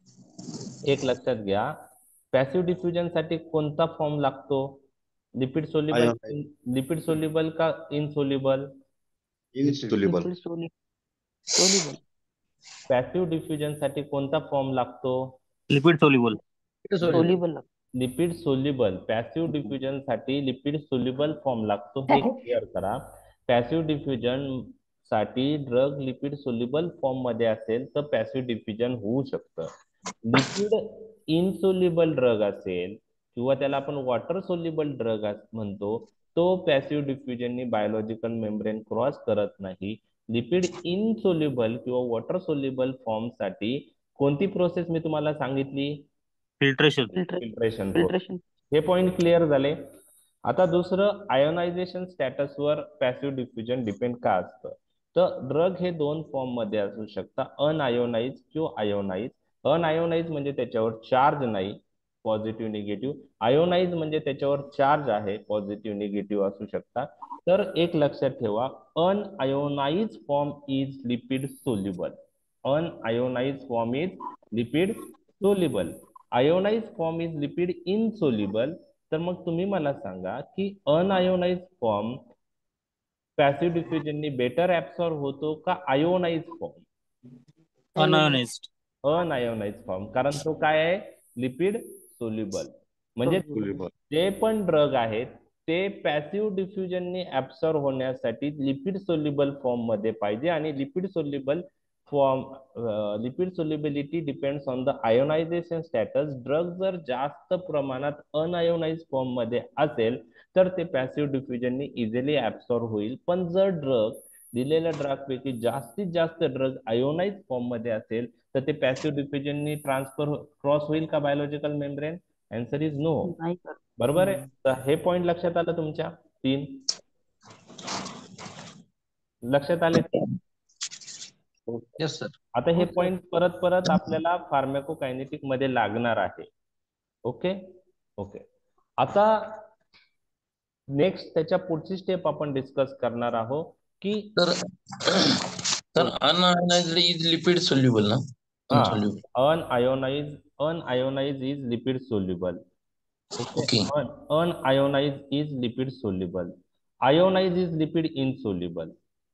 एक लक्षात घ्या, पॅसिव्ह डिफ्युजन साठी कोणता फॉर्म लागतो? Lipid soluble, ionise lipid soluble का इनसोल्युबल? इनसोल्युबल लिपिड सोली सोल्युबल पॅसिव्ह डिफ्युजन साठी कोणता फॉर्म लागतो? Lipid soluble soluble soluble lipid soluble. Passive diffusion साठी लिपिड सोल्युबल फॉर्म लागतो, हे क्लिअर करा. पॅसिव्ह डिफ्युजन साठी ड्रग लिपिड सोल्युबल फॉर्म मध्ये असेल तर पॅसिव्ह डिफ्युजन होऊ शकतं. लिपिड इनसोल्युबल ड्रग असेल किंवा त्याला आपण वॉटर सोल्युबल ड्रग म्हणतो, तो पॅसिव्ह डिफ्युजननी बायोलॉजिकल मेम्ब्रेन क्रॉस करत नाही. लिपिड इनसोल्युबल किंवा वॉटर सोल्युबल फॉर्म साठी कोणती प्रोसेस मी तुम्हाला सांगितली? Filtration filtration process. फिल्ट्रेशन हे पॉइंट क्लिअर झाले. आता दुसरं, आयोनायझेशन स्टॅटसवर पॅसिव्ह डिफ्युजन डिपेंड का असतं? तर ड्रग हे दोन फॉर्म मध्ये असू शकतात, अनआयोनाइज किंवा आयोनाइज. अनआयोनाइज म्हणजे त्याच्यावर चार्ज नाही, पॉझिटिव्ह निगेटिव्ह. आयोनाइज म्हणजे त्याच्यावर चार्ज आहे, पॉझिटिव्ह निगेटिव्ह असू शकतात. तर एक लक्षात ठेवा, unionise form is lipid soluble. Unionise form is lipid soluble. Ionise form is lipid insoluble. तर मग तुम्ही मला सांगा की अनआयोनाइज फॉर्म पॅसिव्ह डिफ्युजननी बेटर ऍब्सॉर्ब होतो का ionise form? Unionised unionise form, कारण तो काय आहे? Lipid soluble. म्हणजे जे पण ड्रग आहेत ते पॅसिव्ह डिफ्युजननी ऍब्सॉर्ब होण्यासाठी लिपिड सोल्युबल फॉर्म मध्ये पाहिजे, आणि lipid soluble form lipid solubility depends on the ionisation status. Drug जर जास्त प्रमाणात अनआयोनाइज फॉर्म मध्ये असेल तर ते पॅसिव्ह डिफ्युजननी इझिली ऍब्सॉर्ब होईल. पण जर ड्रग, दिलेल्या ड्रग पैकी जास्तीत जास्त ड्रग आयोनाइज फॉर्म मध्ये असेल तर ते पॅसिव्ह डिफ्युजननी ट्रान्सफर क्रॉस होईल का biological membrane? Answer is no. नाही सर. बरोबर आहे. तर हे पॉइंट लक्षात आलं तुमच्या? तीन लक्षात आले? Yes sir. आता हे हो सर. पॉइंट परत परत आपल्याला फार्मॅकोकायनेटिक मध्ये लागणार आहे. Okay okay. आता नेक्स्ट त्याच्या पुढची स्टेप आपण डिस्कस करणार आहोत की तर तर अनआयोनाइज्ड इज लिपिड सोल्युबल ना? हा, unsoluble. Unionise unionise is lipid soluble. Okay. Okay. Unionise is lipid soluble. Ionise is lipid insoluble.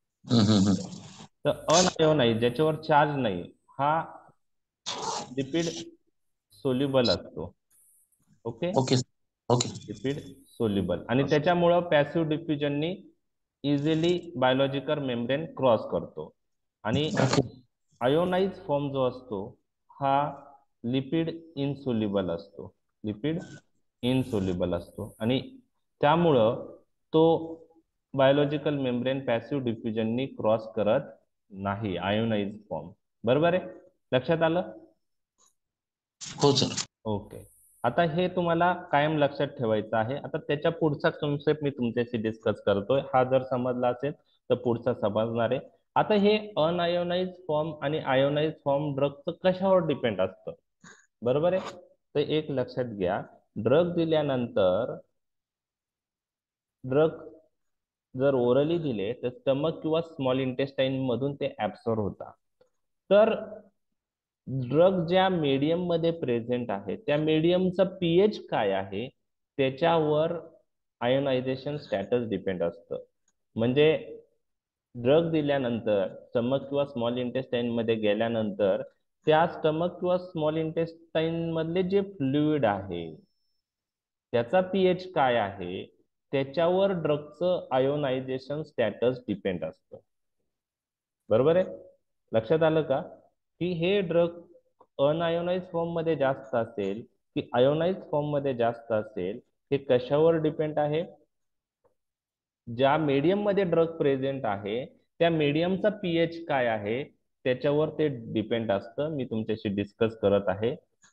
तर अनआयोनाइज, ज्याच्यावर चार्ज नाही, हा लिपिड सोल्युबल असतो. Okay, okay okay. Lipid soluble, आणि त्याच्यामुळं पॅसिव्ह डिफ्युजननी इझिली बायोलॉजिकल मेम्ब्रेन क्रॉस करतो. आणि आयोनाइज फॉर्म जो असतो हा लिपिड इनसोल्युबल असतो. लिपिड इनसोल्युबल असतो आणि त्यामुळं तो बायोलॉजिकल मेम्ब्रेन पॅसिव्ह डिफ्युजननी क्रॉस करत नाही, आयोनाइज फॉर्म. बरोबर आहे? लक्षात आलं? हो सर. ओके. आता हे तुम्हाला कायम लक्षात ठेवायचं आहे. आता त्याच्या पुढचा कन्सेप्ट मी तुमच्याशी डिस्कस करतोय. हा जर समजला असेल तर पुढचा समजणार आहे. आता हे अनआयोनाइज फॉर्म आणि आयोनाइज फॉर्म ड्रगचं कशावर डिपेंड असतं? बरोबर आहे? तर एक लक्षात घ्या, ड्रग दिल्यानंतर ड्रग जर ओरली दिले तर स्टमक किंवा स्मॉल इंटेस्टाईन मधून ते ऍब्सॉर्ब होतात. तर ड्रग ज्या मीडियम मध्ये प्रेझेंट आहे त्या मीडियमचा पीएच काय आहे त्याच्यावर आयोनायझेशन स्टॅटस डिपेंड असतं. म्हणजे ड्रग दिल्यानंतर स्टमक किंवा स्मॉल इंटेस्टाईन मध्ये गेल्यानंतर त्या स्टमक किंवा स्मॉल इंटेस्टाईन मधले जे फ्लुइड आहे त्याचा पीएच काय आहे त्याच्यावर ड्रगचं आयोनायझेशन स्टॅटस डिपेंड असतं. बरोबर आहे? लक्षात आलं का की हे ड्रग अनआयोनाइज फॉर्म मध्ये जास्त असेल की आयोनाइज फॉर्म मध्ये जास्त असेल, हे कशावर डिपेंड आहे? ज्या मीडियम मध्ये ड्रग प्रेझेंट आहे त्या मीडियमचा पीएच काय आहे त्याच्यावर ते डिपेंड असतं. मी तुमच्याशी डिस्कस करत आहे.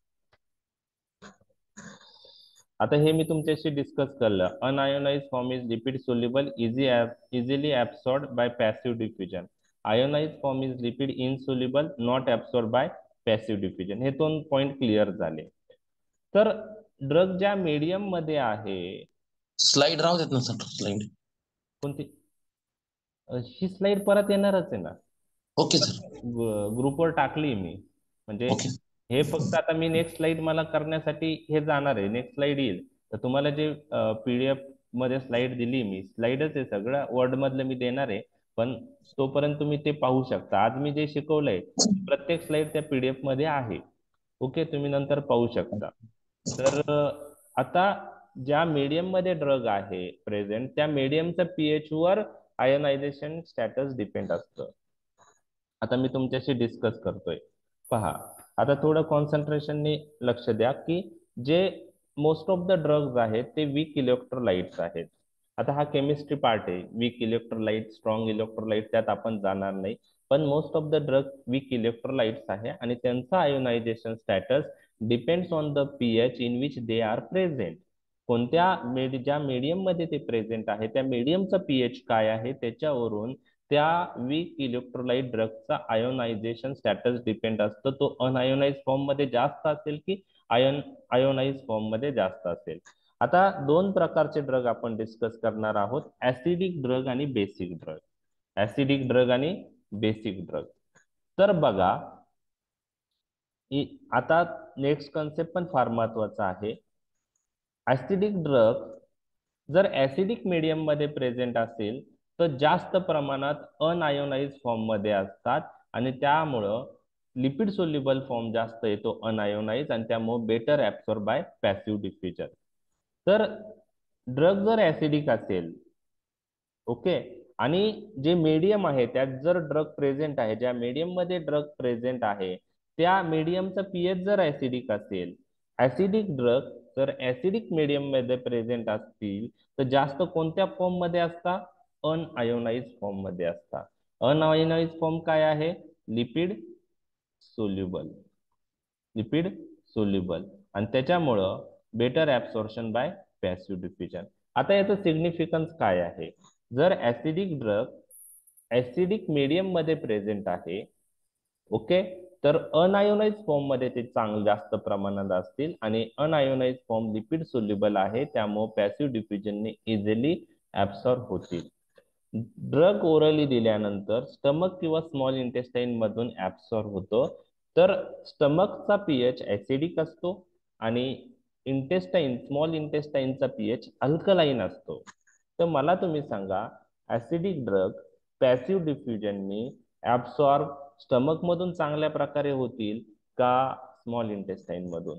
आता हे मी तुमच्याशी डिस्कस केलं. Unionise form is lipid soluble, easy easily absorb by passive diffusion. Ionise form is lipid insoluble, not absorb by passive diffusion. हे दोन पॉइंट क्लिअर झाले. तर ड्रग ज्या मीडियम मध्ये आहे, स्लाइड राहू देत ना सर. स्लाइड कोणती? ही स्लाइड परत येणारच आहे ना. Okay sir. ग्रुपवर टाकली मी, म्हणजे ओके हे फक्त आता मी नेक्स्ट स्लाइड मला करण्यासाठी हे जाणार आहे, नेक्स्ट स्लाइड येईल. तर तुम्हाला जे पीडीएफ मध्ये स्लाइड दिली मी, स्लाइडच आहे सगळं वर्ड मधलं मी देणार आहे, पण तोपर्यंत तुम्ही ते पाहू शकता. आज मी जे शिकवलंय प्रत्येक स्लाइड त्या पीडीएफ मध्ये आहे. ओके, तुम्ही नंतर पाहू शकता. तर अ, आता ज्या मीडियम मध्ये ड्रग आहे प्रेझेंट, त्या मीडियमचं पीएच वर आयोनायझेशन स्टॅटस डिपेंड असतं. आता मी तुमच्याशी डिस्कस करतोय. पहा, आता थोडं कॉन्सन्ट्रेशनने लक्ष द्या की जे मोस्ट ऑफ द ड्रग्ज आहेत ते वीक इलेक्ट्रोलाइट्स आहेत. आता हा केमिस्ट्री पार्ट आहे, वीक इलेक्ट्रोलाइट, स्ट्रॉंग इलेक्ट्रोलाइट, त्यात आपण जाणार नाही. पण most of the drug weak electrolytes आहे आणि त्यांचा ionisation status depends on the pH in which they are present. कोणत्या मेड ज्या मीडियम मध्ये ते प्रेझेंट आहे त्या मीडियमचा पीएच काय आहे त्याच्यावरून त्या वीक इलेक्ट्रोलाइट ड्रगचा आयोनायझेशन स्टॅटस डिपेंड असतं. तो अनआयोनाइज फॉर्म मध्ये जास्त असेल की आयन आयोनाइज फॉर्म मध्ये जास्त असेल. आता दोन प्रकारचे ड्रग आपण डिस्कस करणार आहोत, ऍसिडिक ड्रग आणि बेसिक ड्रग. ऍसिडिक ड्रग आणि बेसिक ड्रग. तर बघा, आता नेक्स्ट कन्सेप्ट पण फार महत्वाचा आहे. ऍसिडिक ड्रग जर ऍसिडिक मीडियम मध्ये प्रेझेंट असेल तर जास्त प्रमाणात अनआयोनाइज फॉर्म मध्ये असतात आणि त्यामुळं लिपिड सोल्युबल फॉर्म जास्त येतो अनआयोनाइज आणि त्यामुळे better absorb by passive diffusion. तर ड्रग जर ऍसिडिक असेल, ओके, आणि जे मीडियम आहे त्यात जर ड्रग प्रेझेंट आहे, ज्या मीडियम मध्ये ड्रग प्रेझेंट आहे त्या मीडियमचा पीएच जर ऍसिडिक असेल, ऍसिडिक ड्रग जर ऍसिडिक मीडियम मध्ये प्रेझेंट असतील तर जास्त कोणत्या फॉर्म मध्ये असतात? अनआयोनाइज फॉर्म मध्ये असतात. अनआयोनाइज फॉर्म काय आहे? लिपिड सोल्युबल, लिपिड सोल्युबल, आणि त्याच्यामुळं better absorption by passive diffusion. आता याचं सिग्निफिकन्स काय आहे? जर ऍसिडिक ड्रग ऍसिडिक मीडियम मध्ये प्रेझेंट आहे, ओके, तर अनआयोनाइज फॉर्म मध्ये ते चांगलं जास्त प्रमाणात असतील आणि अनआयोनाइज फॉर्म लिपिड सोल्युबल आहे त्यामुळे पॅसिव्ह डिफ्युजनने इझिली ऍब्सॉर्ब होतील. ड्रग ओरली दिल्यानंतर स्टमक किंवा स्मॉल इंटेस्टाईन मधून ऍब्सॉर्ब होतो. तर स्टमकचा पीएच ऍसिडिक असतो आणि इंटेस्टाईन स्मॉल इंटेस्टाईनचा पीएच अल्कलाईन असतो. तर मला तुम्ही सांगा, ऍसिडिक ड्रग पॅसिव्ह डिफ्युजननी ऍब्सॉर्ब स्टमक मधून चांगल्या प्रकारे होतील का स्मॉल इंटेस्टाईन मधून?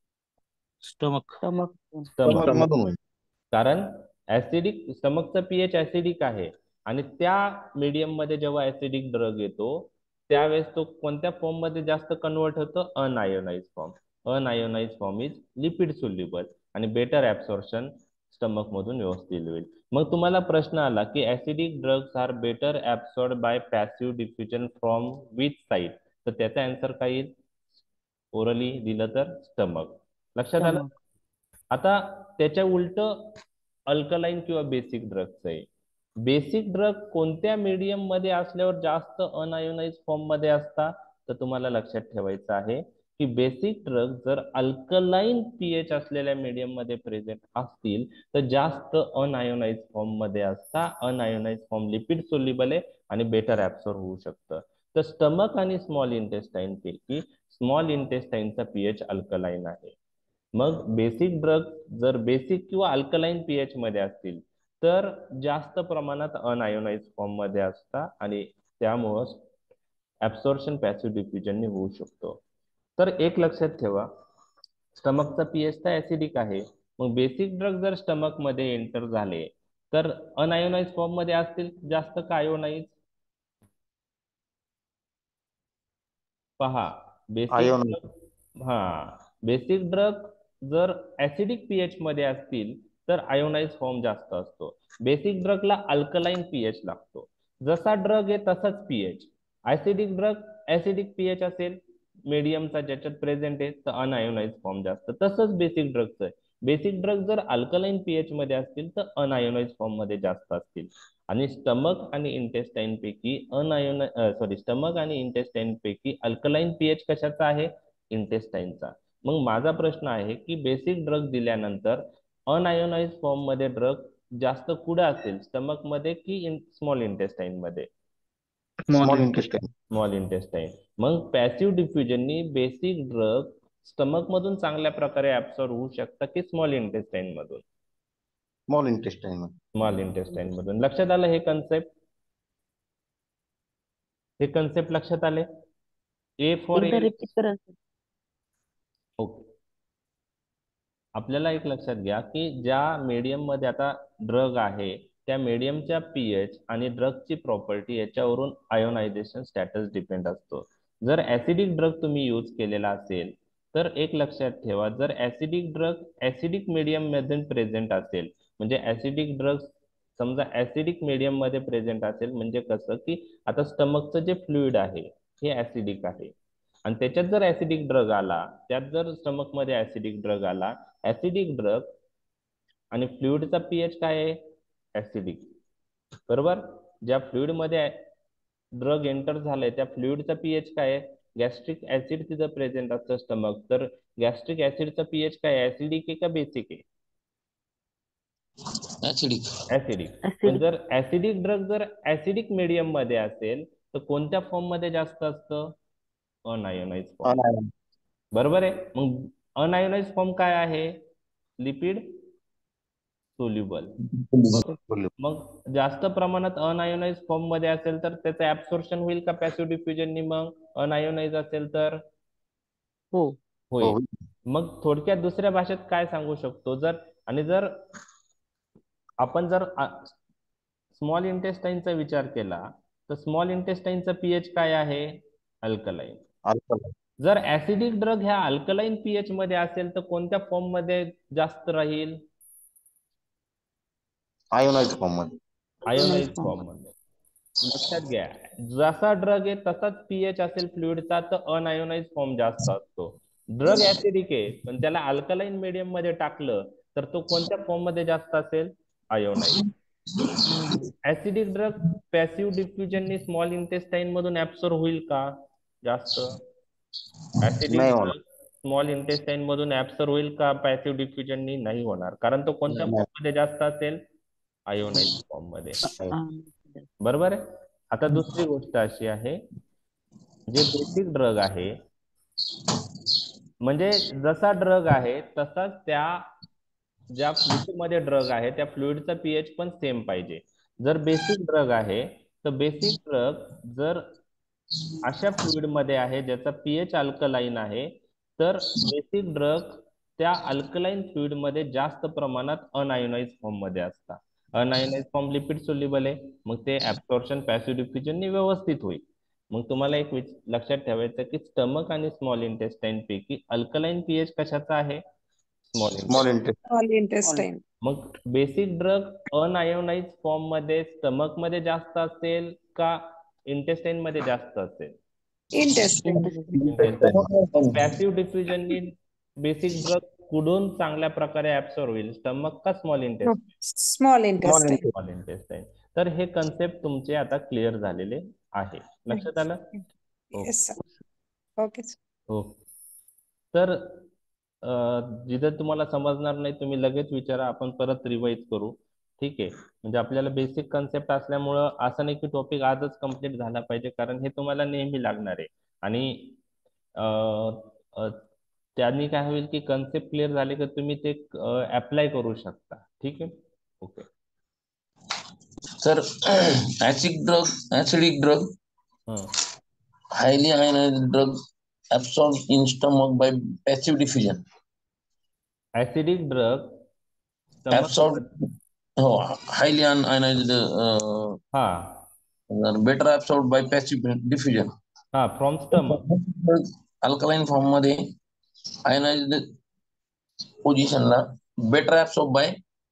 स्टमक. Stomach stomach. मधून होईल. कारण ऍसिडिक स्टमकचा पीएच ऍसिडिक आहे आणि त्या मीडियम मध्ये जेव्हा ऍसिडिक ड्रग येतो त्यावेळेस तो कोणत्या फॉर्म मध्ये जास्त कन्वर्ट होतो? Unionize form. Un-ionised form is lipid soluble आणि बेटर ऍब्सॉर्प्शन स्टमक मधून व्यवस्थित होईल. मग तुम्हाला प्रश्न आला की acidic drugs are better absorb by passive diffusion from which side, तर त्याचा आन्सर काय येईल? ओरली दिलं तर स्टमक. लक्षात आलं? आता त्याच्या उलट अल्कलाईन किंवा बेसिक ड्रगचं आहे. बेसिक ड्रग कोणत्या मीडियम मध्ये असल्यावर जास्त अनआयोनाइज फॉर्म मध्ये असतात? तर तुम्हाला लक्षात ठेवायचं आहे की बेसिक ड्रग जर अल्कलाईन पीएच असलेल्या मीडियम मध्ये प्रेझेंट असतील तर जास्त अनआयोनाइज फॉर्म मध्ये असतात. अनआयोनाइज फॉर्म लिपिड सोल्युबल आहे आणि बेटर ऍब्सॉर्ब होऊ शकतं. तर स्टमक आणि स्मॉल इंटेस्टाईन पैकी स्मॉल इंटेस्टाईनचा पीएच अल्कलाईन आहे. मग बेसिक ड्रग जर बेसिक किंवा अल्कलाईन पीएच मध्ये असतील तर जास्त प्रमाणात अनआयोनाइज फॉर्म मध्ये असतात आणि त्यामुळं ऍब्सॉर्प्शन पॅसिव्ह डिफ्युजनने होऊ शकतो. तर एक लक्षात ठेवा, स्टमकचा पीएच तर ऍसिडिक आहे, मग बेसिक ड्रग जर स्टमक मध्ये एंटर झाले तर अनआयोनाइज फॉर्म मध्ये असतील जास्त का आयोनाइज? पहा, बेसिक आयोन ड्रग, हा, बेसिक ड्रग जर ऍसिडिक पीएच मध्ये असतील तर आयोनाइज फॉर्म जास्त असतो. बेसिक ड्रगला अल्कलाईन पीएच लागतो. जसा ड्रग आहे तसाच pH. Acidic drug acidic pH असेल मीडियमचा ज्याच्यात प्रेझेंट आहे तर अनआयोनाइज फॉर्म जास्त. तसंच बेसिक ड्रगचं आहे. बेसिक ड्रग जर अल्कलाईन पीएच मध्ये असतील तर अनआयोनाइज फॉर्म मध्ये जास्त असतील. आणि स्टमक आणि इंटेस्टाईन पैकी अनआयोन सॉरी स्टमक आणि इंटेस्टाईन पैकी अल्कलाईन पीएच कशाचा आहे? इंटेस्टाईनचा. मग माझा प्रश्न आहे की बेसिक ड्रग दिल्यानंतर अनआयोनाइज फॉर्म मध्ये ड्रग जास्त कुठे असेल, स्टमक मध्ये की स्मॉल इंटेस्टाईन मध्ये? Small intestine. Small intestine. मग पॅसिव्ह डिफ्युजननी बेसिक ड्रग स्टमक मधून चांगल्या प्रकारे ऍब्सॉर्ब होऊ शकतात की स्मॉल इंटेस्टाईन मधून? Small intestine. स्मॉल इंटेस्टाईन मधून. लक्षात आलं हे कन्सेप्ट? हे कन्सेप्ट लक्षात आले? ए फॉर एकदा रिपीट करा सर. ओके. आपल्याला एक लक्षात घ्या की ज्या मीडियम मध्ये आता ड्रग आहे त्या मीडियमच्या पीएच आणि ड्रगची प्रॉपर्टी याच्यावरून आयोनायझेशन स्टॅटस डिपेंड असतो. जर ऍसिडिक ड्रग तुम्ही यूज केलेला असेल तर एक लक्षात ठेवा, जर ऍसिडिक ड्रग ऍसिडिक मीडियम मध्ये प्रेझेंट असेल, म्हणजे ऍसिडिक ड्रग समजा ऍसिडिक मीडियम मध्ये प्रेझेंट असेल, म्हणजे कसं की आता स्टमकचं जे फ्लुइड आहे हे ऍसिडिक आहे आणि त्याच्यात जर ऍसिडिक ड्रग आला, त्यात जर स्टमक मध्ये ऍसिडिक ड्रग आला, ऍसिडिक ड्रग आणि फ्लुइडचा पीएच काय आहे? ऍसिडिक. बरोबर. ज्या फ्लुइड मध्ये ड्रग एंटर झालाय त्या फ्लुइडचा पीएच काय आहे? गॅस्ट्रिक ऍसिड तिथं प्रेझेंट असतं स्टमक, तर गॅस्ट्रिक ऍसिडचा पीएच काय आहे? ऍसिडिक आहे का बेसिक आहे? ऍसिडिक. ऍसिडिक. पण Acidic. जर ऍसिडिक ड्रग जर ऍसिडिक मीडियम मध्ये असेल तर कोणत्या फॉर्म मध्ये जास्त असतं? Unionize form. बरोबर आहे. मग अनआयोनाइज फॉर्म काय आहे? Lipid soluble. मग जास्त प्रमाणात अनआयोनाइज फॉर्म मध्ये असेल तर त्याचं ऍब्सॉर्प्शन होईल का पॅसिव्ह डिफ्युजननी? मग अनआयोनाइज असेल तर हो. होईल. मग थोडक्यात दुसऱ्या भाषेत काय सांगू शकतो, जर आणि जर आपण जर स्मॉल इंटेस्टाईनचा विचार केला तर स्मॉल इंटेस्टाईनचा पीएच काय आहे? अल्कलाईन. जर ऍसिडिक ड्रग ह्या अल्कलाईन पीएच मध्ये असेल तर कोणत्या फॉर्म मध्ये जास्त राहील? आयोनाइज फॉर्म मध्ये. आयोनाइज फॉर्म मध्ये. लक्षात घ्या, जसा ड्रग आहे तसाच पीएच असेल फ्लुइडचा तर अनआयोनाइज फॉर्म जास्त असतो. ड्रग ऍसिडिक आहे पण त्याला अल्कलाईन मीडियम मध्ये टाकलं तर तो कोणत्या फॉर्म मध्ये जास्त असेल? आयोनाइज. ऍसिडिक ड्रग पॅसिव्ह डिफ्युजननी स्मॉल इंटेस्टाईन मधून ऍब्सॉर्ब होईल का जास्त? ऍसिडिक नाही ड्रग होणार. स्मॉल इंटेस्टाईन मधून ऍब्सॉर्ब होईल का पॅसिव्ह डिफ्युजननी? नाही होणार, कारण तो कोणत्या नाही. फॉर्म मध्ये जास्त असेल? आयोनाइज फॉर्म मध्ये. आ, बरोबर आहे. आता दुसरी गोष्ट अशी आहे, जे बेसिक ड्रग आहे म्हणजे जसा ड्रग आहे तसाच त्या ज्या फ्लुइड मध्ये ड्रग आहे त्या फ्लुइडचा पीएच पण सेम पाहिजे. जर बेसिक ड्रग आहे तर बेसिक ड्रग जर अशा फ्लुइड मध्ये आहे ज्याचा पीएच अल्कलाईन आहे तर बेसिक ड्रग त्या अल्कलाईन फ्लुइड मध्ये जास्त प्रमाणात अनआयोनाइज फॉर्म मध्ये असतात. अनआयोनाइज फॉर्म लिपिड सोल्युबल आहे, मग ते ऍब्सॉर्प्शन पॅसिव्ह डिफ्युजननी व्यवस्थित होईल. मग तुम्हाला एक लक्षात ठेवायचं की स्टमक आणि स्मॉल इंटेस्टाईन पैकी अल्कलाईन पीएच कशाचा आहे? Small small intestine. Intestine. All intestine. मग बेसिक ड्रग अनआयोनाइज फॉर्म मध्ये स्टमक मध्ये जास्त असेल का इंटेस्टाईन मध्ये जास्त असेल? इंटेस्टाईन. पॅसिव्ह डिफ्युजननी बेसिक ड्रग कुठून चांगल्या प्रकारे ऍब्सॉर्ब होईल? स्टमक का small intestine? Small intestine. Small intestine. तर हे कन्सेप्ट तुमचे आता क्लिअर झालेले आहे. लक्षात आलं? Yes sir. ओके. हो. तर जिथं तुम्हाला समजणार नाही तुम्ही लगेच विचारा, आपण परत रिवाइज करू. ठीक आहे. म्हणजे आपल्याला बेसिक कन्सेप्ट असल्यामुळं असं नाही की टॉपिक आजच कम्प्लीट झाला पाहिजे, कारण हे तुम्हाला नेहमी लागणार आहे. आणि त्यांनी काय होईल की कन्सेप्ट क्लिअर झाले की तुम्ही ते अप्लाय करू शकता. ठीक आहे. Okay. Sir acid drug acidic drug highly ionized drug absorbed in stomach by passive diffusion. Acidic drug Absorbed, oh, highly ionized, uh, हा better absorbed by passive diffusion. हा फ्रॉम स्टमक. अल्कलाइन फॉर्म मध्ये ionized पोझिशनला better absorbed by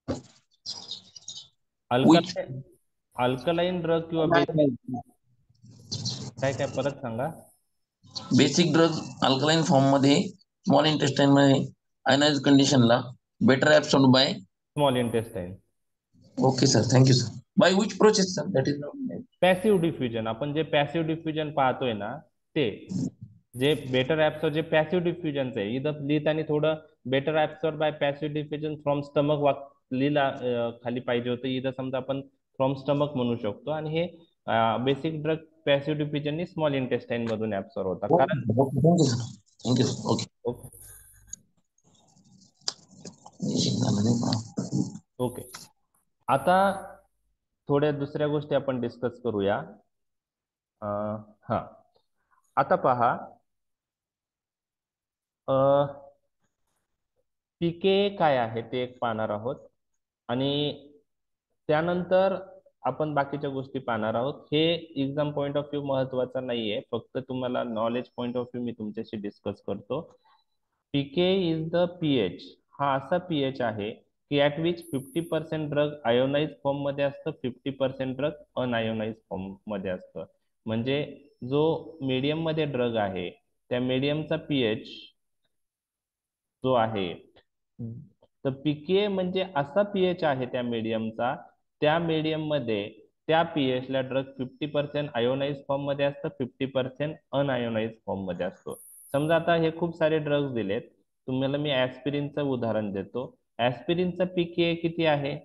alkaline alkaline drug किंवा basic काय काय परत सांगा. Basic drug alkaline form मध्ये स्मॉल इंटेस्टाइन मध्ये आयनाइज कंडिशनला better absorb by small intestine. Okay sir, thank you sir. By which process sir? That is passive diffusion. आपण जे पॅसिव्ह डिफ्युजन पाहतोय ना ते जे बेटर ऍब्सॉर्ब जे पॅसिव्ह डिफ्युजनचं आहे, इथं लिहिताना थोडं better absorb by passive diffusion from stomach वाक लिहिला खाली पाहिजे होतं. इथं समजा आपण फ्रॉम स्टमक म्हणू शकतो. आणि हे basic drug passive diffusion small intestine मधून ऍब्सॉर्ब होता. कारण thank you sir thank you sir okay okay okay आता थोड्या दुसऱ्या गोष्टी आपण डिस्कस करूया. हा आता पहा पीके काय आहे ते एक पाहणार आहोत आणि त्यानंतर आपण बाकीच्या गोष्टी पाहणार आहोत. हे एक्झाम पॉइंट ऑफ व्ह्यू महत्वाचा नाहीये, फक्त तुम्हाला नॉलेज पॉइंट ऑफ व्ह्यू मी तुमच्याशी डिस्कस करतो. PK is the pH. हा असा पीएच आहे की at which fifty percent drug ionize form मध्ये असतं, fifty percent drug unionize form मध्ये असतं. म्हणजे जो मीडियम मध्ये ड्रग आहे त्या मीडियमचा पीएच जो आहे तर पीके म्हणजे असा पीएच आहे त्या मीडियमचा, त्या मीडियम मध्ये त्या पीएच ला drug fifty percent ionize form मध्ये असतं, फिफ्टी पर्सेंट अनआयोनाइज फॉर्म मध्ये असतो. समजा आता हे खूप सारे ड्रग्ज दिलेत, तुम्हाला मी ऍस्पिरिनचं उदाहरण देतो. ऍस्पिरिनचा पीके किती आहे?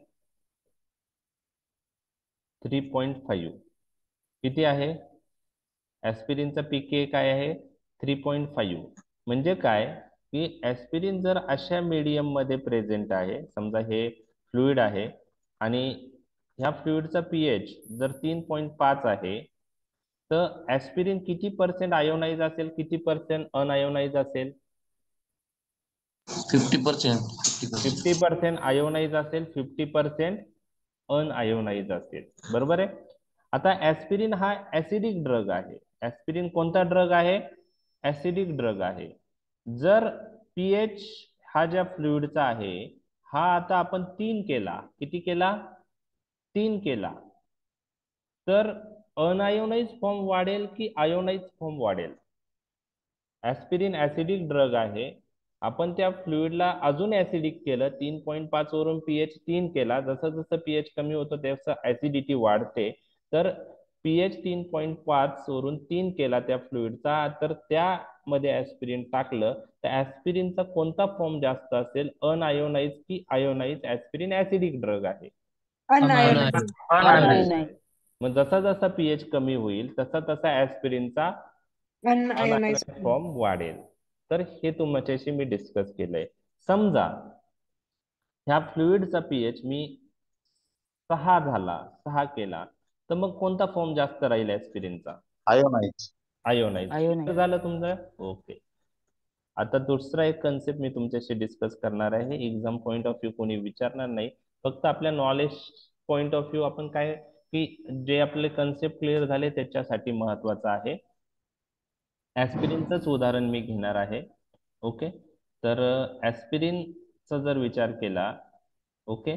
Three point five. किती आहे ऍस्पिरिनचा पीके? काय आहे? Three point five. म्हणजे काय की ऍस्पिरिन जर अशा मीडियम मध्ये प्रेझेंट आहे, समजा हे फ्लुइड आहे आणि ह्या फ्लुइडचा पीएच जर तीन पॉइंट पाच आहे तर ऍस्पिरिन किती पर्सेंट आयोनाइज असेल, किती पर्सेंट अनआयोनाइज असेल? Fifty percent fifty percent ionize असेल, फिफ्टी पर्सेंट अनआयोनाइज असेल. बरोबर आहे. आता ऍस्पिरिन हा ऍसिडिक ड्रग आहे. ऍस्पिरिन कोणता ड्रग आहे? ऍसिडिक ड्रग आहे. जर पीएच हा ज्या फ्लुइडचा आहे हा आता आपण तीन केला, किती केला? तीन केला, तर अनआयोनाइज फॉर्म वाढेल की आयोनाइज फॉर्म वाढेल? ऍस्पिरिन ऍसिडिक ड्रग आहे, आपण त्या फ्लुइडला अजून ऍसिडिक केलं, तीन पॉइंट पाच वरून पीएच तीन केला. जसं जसं पीएच कमी होतं तसं ऍसिडिटी वाढते. तर पीएच तीन पॉइंट पाच वरून तीन केला त्या फ्लुइडचा, तर त्यामध्ये ऍस्पिरिन टाकलं तर ऍस्पिरिनचा कोणता फॉर्म जास्त असेल, अनआयोनाइज की आयोनाइज? ऍस्पिरिन ऍसिडिक ड्रग आहे. Unionized. Unionized. मग जसा जसा पीएच कमी होईल तसा तसा ऍस्पिरिनचा Unionized. फॉर्म वाढेल. तर हे तुमच्याशी मी डिस्कस केलंय. समजा ह्या फ्लुइडचा पीएच मी सहा झाला, सहा केला, तर मग कोणता फॉर्म जास्त राहील ऍस्पिरिनचा? आयोनाइज. आयोनाइज. Ionized. झालं तुमचं? ओके. आता दुसरा एक कन्सेप्ट मी तुमच्याशी डिस्कस करणार आहे. एक्झाम पॉइंट ऑफ व्ह्यू कोणी विचारणार नाही, फक्त आपल्या नॉलेज पॉइंट ऑफ व्ह्यू आपण काय की जे आपले कन्सेप्ट क्लिअर झाले त्याच्यासाठी महत्वाचं आहे. ऍस्पिरिनचंच उदाहरण मी घेणार आहे. ओके. तर ऍस्पिरिनचा जर विचार केला, ओके,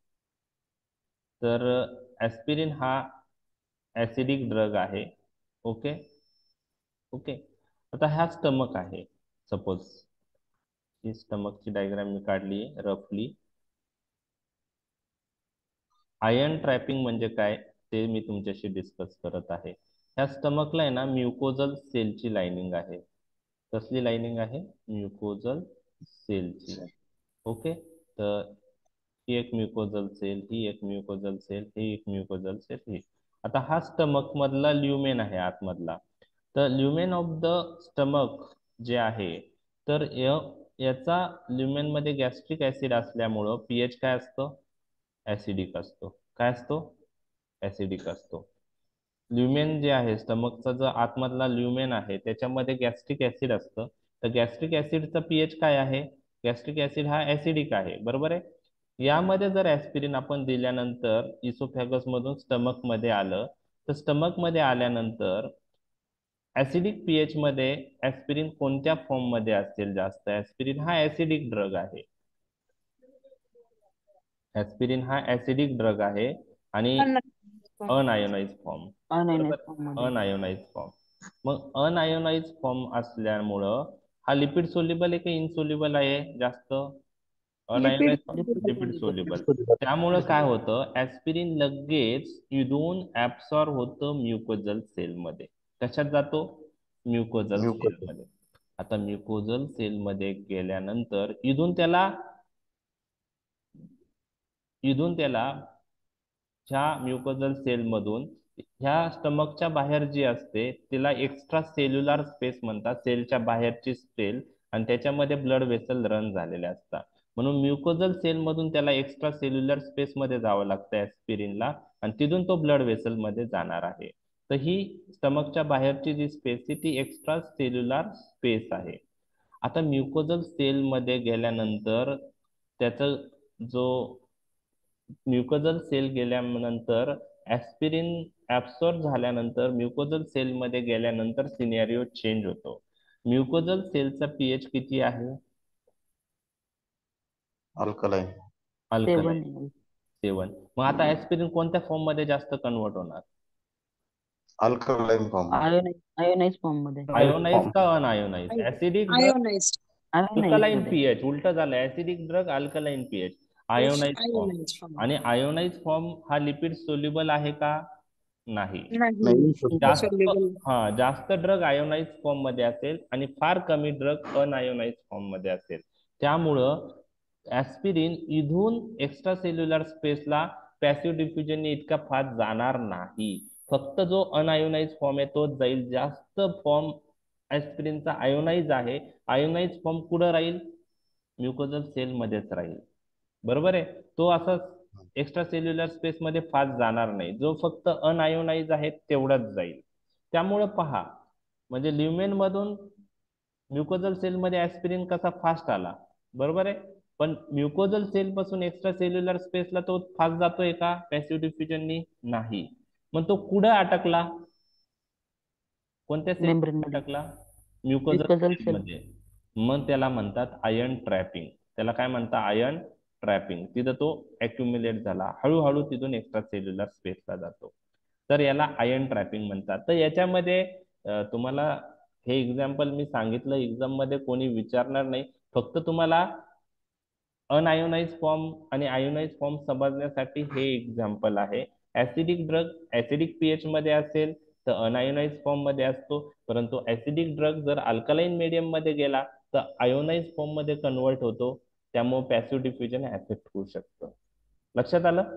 तर ऍस्पिरिन हा ऍसिडिक ड्रग आहे. Okay okay. आता हा स्टमक आहे. सपोज ही स्टमकची डायग्राम मी काढली आहे रफली. आयर्न ट्रॅपिंग म्हणजे काय ते मी तुमच्याशी डिस्कस करत आहे. ह्या स्टमकला आहे ना म्युकोजल सेलची लाइनिंग आहे. कसली लाइनिंग आहे? म्युकोजल सेलची. ओके. तर ही एक म्युकोजल सेल, ही एक म्युकोजल सेल, ही एक म्युकोजल सेल, ही. आता हा स्टमक मधला ल्युमेन आहे आतमधला. तर ल्युमेन ऑफ द स्टमक जे आहे तर याचा ल्युमेन मध्ये गॅस्ट्रिक ऍसिड असल्यामुळं पीएच काय असतो? ऍसिडिक असतो. काय असतो? ऍसिडिक असतो. ल्युमेन जे आहे स्टमकचा जो आतमधला ल्युमेन आहे त्याच्यामध्ये गॅस्ट्रिक ऍसिड असतं. तर गॅस्ट्रिक ऍसिडचा पीएच काय आहे? गॅस्ट्रिक ऍसिड हा ऍसिडिक आहे. बरोबर आहे. यामध्ये जर ऍस्पिरिन आपण दिल्यानंतर इसोफॅगस मधून स्टमक मध्ये आलं, तर स्टमक मध्ये आल्यानंतर ऍसिडिक पीएच मध्ये ऍस्पिरिन कोणत्या फॉर्म मध्ये असेल जास्त? ऍस्पिरिन हा ऍसिडिक ड्रग आहे. ऍस्पिरिन हा ऍसिडिक ड्रग आहे आणि अनआयोनाइज फॉर्म. Unionized form मध्ये. Unionize form. मग अनआयोनाइज फॉर्म असल्यामुळं हा लिपिड सोल्युबल आहे की इनसोल्युबल आहे जास्त? Unionize lipid soluble. त्यामुळं काय होतं, ऍस्पिरिन लगेच इथून ऍब्सॉर्ब होतं म्युकोजल सेल मध्ये. कशात जातो? Mucosal cell mucosal. मध्ये. आता म्युकोजल सेल मध्ये गेल्यानंतर इथून त्याला इथून त्याला ह्या म्युकोजल सेल मधून ह्या स्टमकच्या बाहेर जी असते तिला एक्स्ट्रा सेल्युलर स्पेस म्हणतात, सेलच्या बाहेरची सेल, आणि त्याच्यामध्ये ब्लड वेसल रन झालेले असतात. म्हणून म्युकोजल सेल मधून त्याला एक्स्ट्रा सेल्युलर स्पेस मध्ये जावं लागतं ऍस्पिरिनला, आणि तिथून तो ब्लड वेसल मध्ये जाणार आहे. तर ही स्टमकच्या बाहेरची जी स्पेस आहे ती एक्स्ट्रा सेल्युलर स्पेस आहे. आता म्युकोजल सेल मध्ये गेल्यानंतर त्याचा जो म्युकोजल सेल गेल्यानंतर ऍस्पिरिन ऍब्सॉर्ब झाल्यानंतर म्युकोजल सेल मध्ये गेल्यानंतर सिनेरिओ चेंज होतो. म्युकोजल सेलचा पीएच किती आहे? अल्कलाईन. Alkaline seven seven. मग आता ऍस्पिरिन कोणत्या फॉर्म मध्ये जास्त कन्वर्ट होणार? Alkaline form. Ionize ionize form मध्ये आयोनाइज का unionize? Acidic drug Ionized. Ionize alkaline मध्ये पीएच, उलट झालं. Acidic drug alkaline pH, ionize form. Ionized form. आणि आयोनाइज फॉर्म हा लिपिड सोल्युबल आहे का? नाही. नाही. नाही जास्त Insoluble. हा जास्त ड्रग आयोनाइज फॉर्म मध्ये असेल आणि फार कमी ड्रग अनआयोनाइज फॉर्म मध्ये असेल. त्यामुळं ऍस्पिरिन इथून एक्स्ट्रा सेल्युलर स्पेसला पॅसिव्ह डिफ्युजन इतका फास्ट जाणार नाही. फक्त जो अनआयोनाइज फॉर्म आहे तोच जाईल. जास्त फॉर्म ऍस्पिरिनचा आयोनाइज आहे. आयोनाइज फॉर्म कुठं राहील? म्युकोजल सेल मध्येच राहील. बरोबर आहे. तो असा एक्स्ट्रा सेल्युलर स्पेस मध्ये फास्ट जाणार नाही. जो फक्त अनआयोनाइज आहे तेवढाच जाईल. त्यामुळे पहा, म्हणजे ल्युमेन मधून म्युकोजल सेल मध्ये ऍस्पिरिन कसा फास्ट आला, बरोबर आहे. पण म्युकोजल सेल पासून एक्स्ट्रा सेल्युलर स्पेसला तो फास्ट जातोय का पॅसिव्ह डिफ्युजननी? नाही. मग तो कुठं अटकला? कोणत्या सेल मेम्ब्रेन मध्ये अटकला? म्युकोजल म्युकोजल सेल सेल मध्ये. मग त्याला म्हणतात आयन ट्रॅपिंग. त्याला काय म्हणतात? Ion trapping. तिथं तो अक्युमुलेट झाला, हळूहळू तिथून एक्स्ट्रा सेल्युलर स्पेसला जातो. तर याला आयन ट्रॅपिंग म्हणतात. तर याच्यामध्ये अं, तुम्हाला हे एक्झाम्पल मी सांगितलं, एक्झाम मध्ये कोणी विचारणार नाही. फक्त तुम्हाला अनआयोनाइज फॉर्म आणि आयोनाइज फॉर्म समजण्यासाठी हे एक्झाम्पल आहे. ऍसिडिक ड्रग ऍसिडिक पीएच मध्ये असेल तर अनआयोनाइज फॉर्म मध्ये असतो, परंतु ऍसिडिक ड्रग जर अल्कलाईन मीडियम मध्ये गेला तर आयोनाइज फॉर्म मध्ये कन्वर्ट होतो. त्यामुळे पॅसिव्ह डिफ्युजन ऍफेक्ट होऊ शकतं. लक्षात आलं?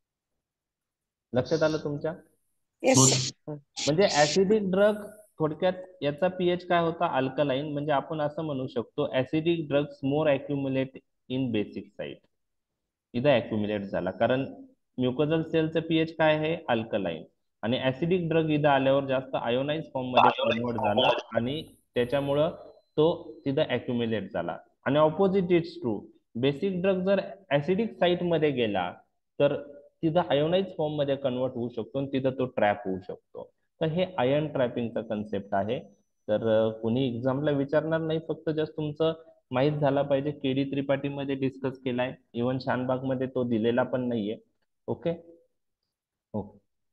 लक्षात आलं तुमच्या? Yes, Good. sir. म्हणजे ऍसिडिक ड्रग थोडक्यात याचा पीएच काय होता? अल्कलाईन. म्हणजे आपण असं म्हणू शकतो acidic drugs more accumulate in basic site. इथं अक्युमुलेट झाला कारण म्युकोजल सेलचं पीएच काय आहे? अल्कलाईन. आणि ऍसिडिक ड्रग इथं आल्यावर जास्त आयोनाइज फॉर्म मध्ये कन्वर्ट झाला आणि त्याच्यामुळं तो तिथं अक्युमुलेट झाला. आणि opposite it's true. Basic drug जर ऍसिडिक साईट मध्ये गेला तर तिथं आयोनाइज फॉर्म मध्ये कन्वर्ट होऊ शकतो आणि तिथं तो ट्रॅप होऊ शकतो. तर हे आयन ट्रॅपिंगचा कन्सेप्ट आहे. तर अं, कोणी एक्झामला विचारणार नाही, फक्त जस्ट तुमचं माहित झाला पाहिजे. केडी त्रिपाठी मध्ये डिस्कस केलाय, इवन शानबाग मध्ये तो दिलेला पण नाहीये. Okay okay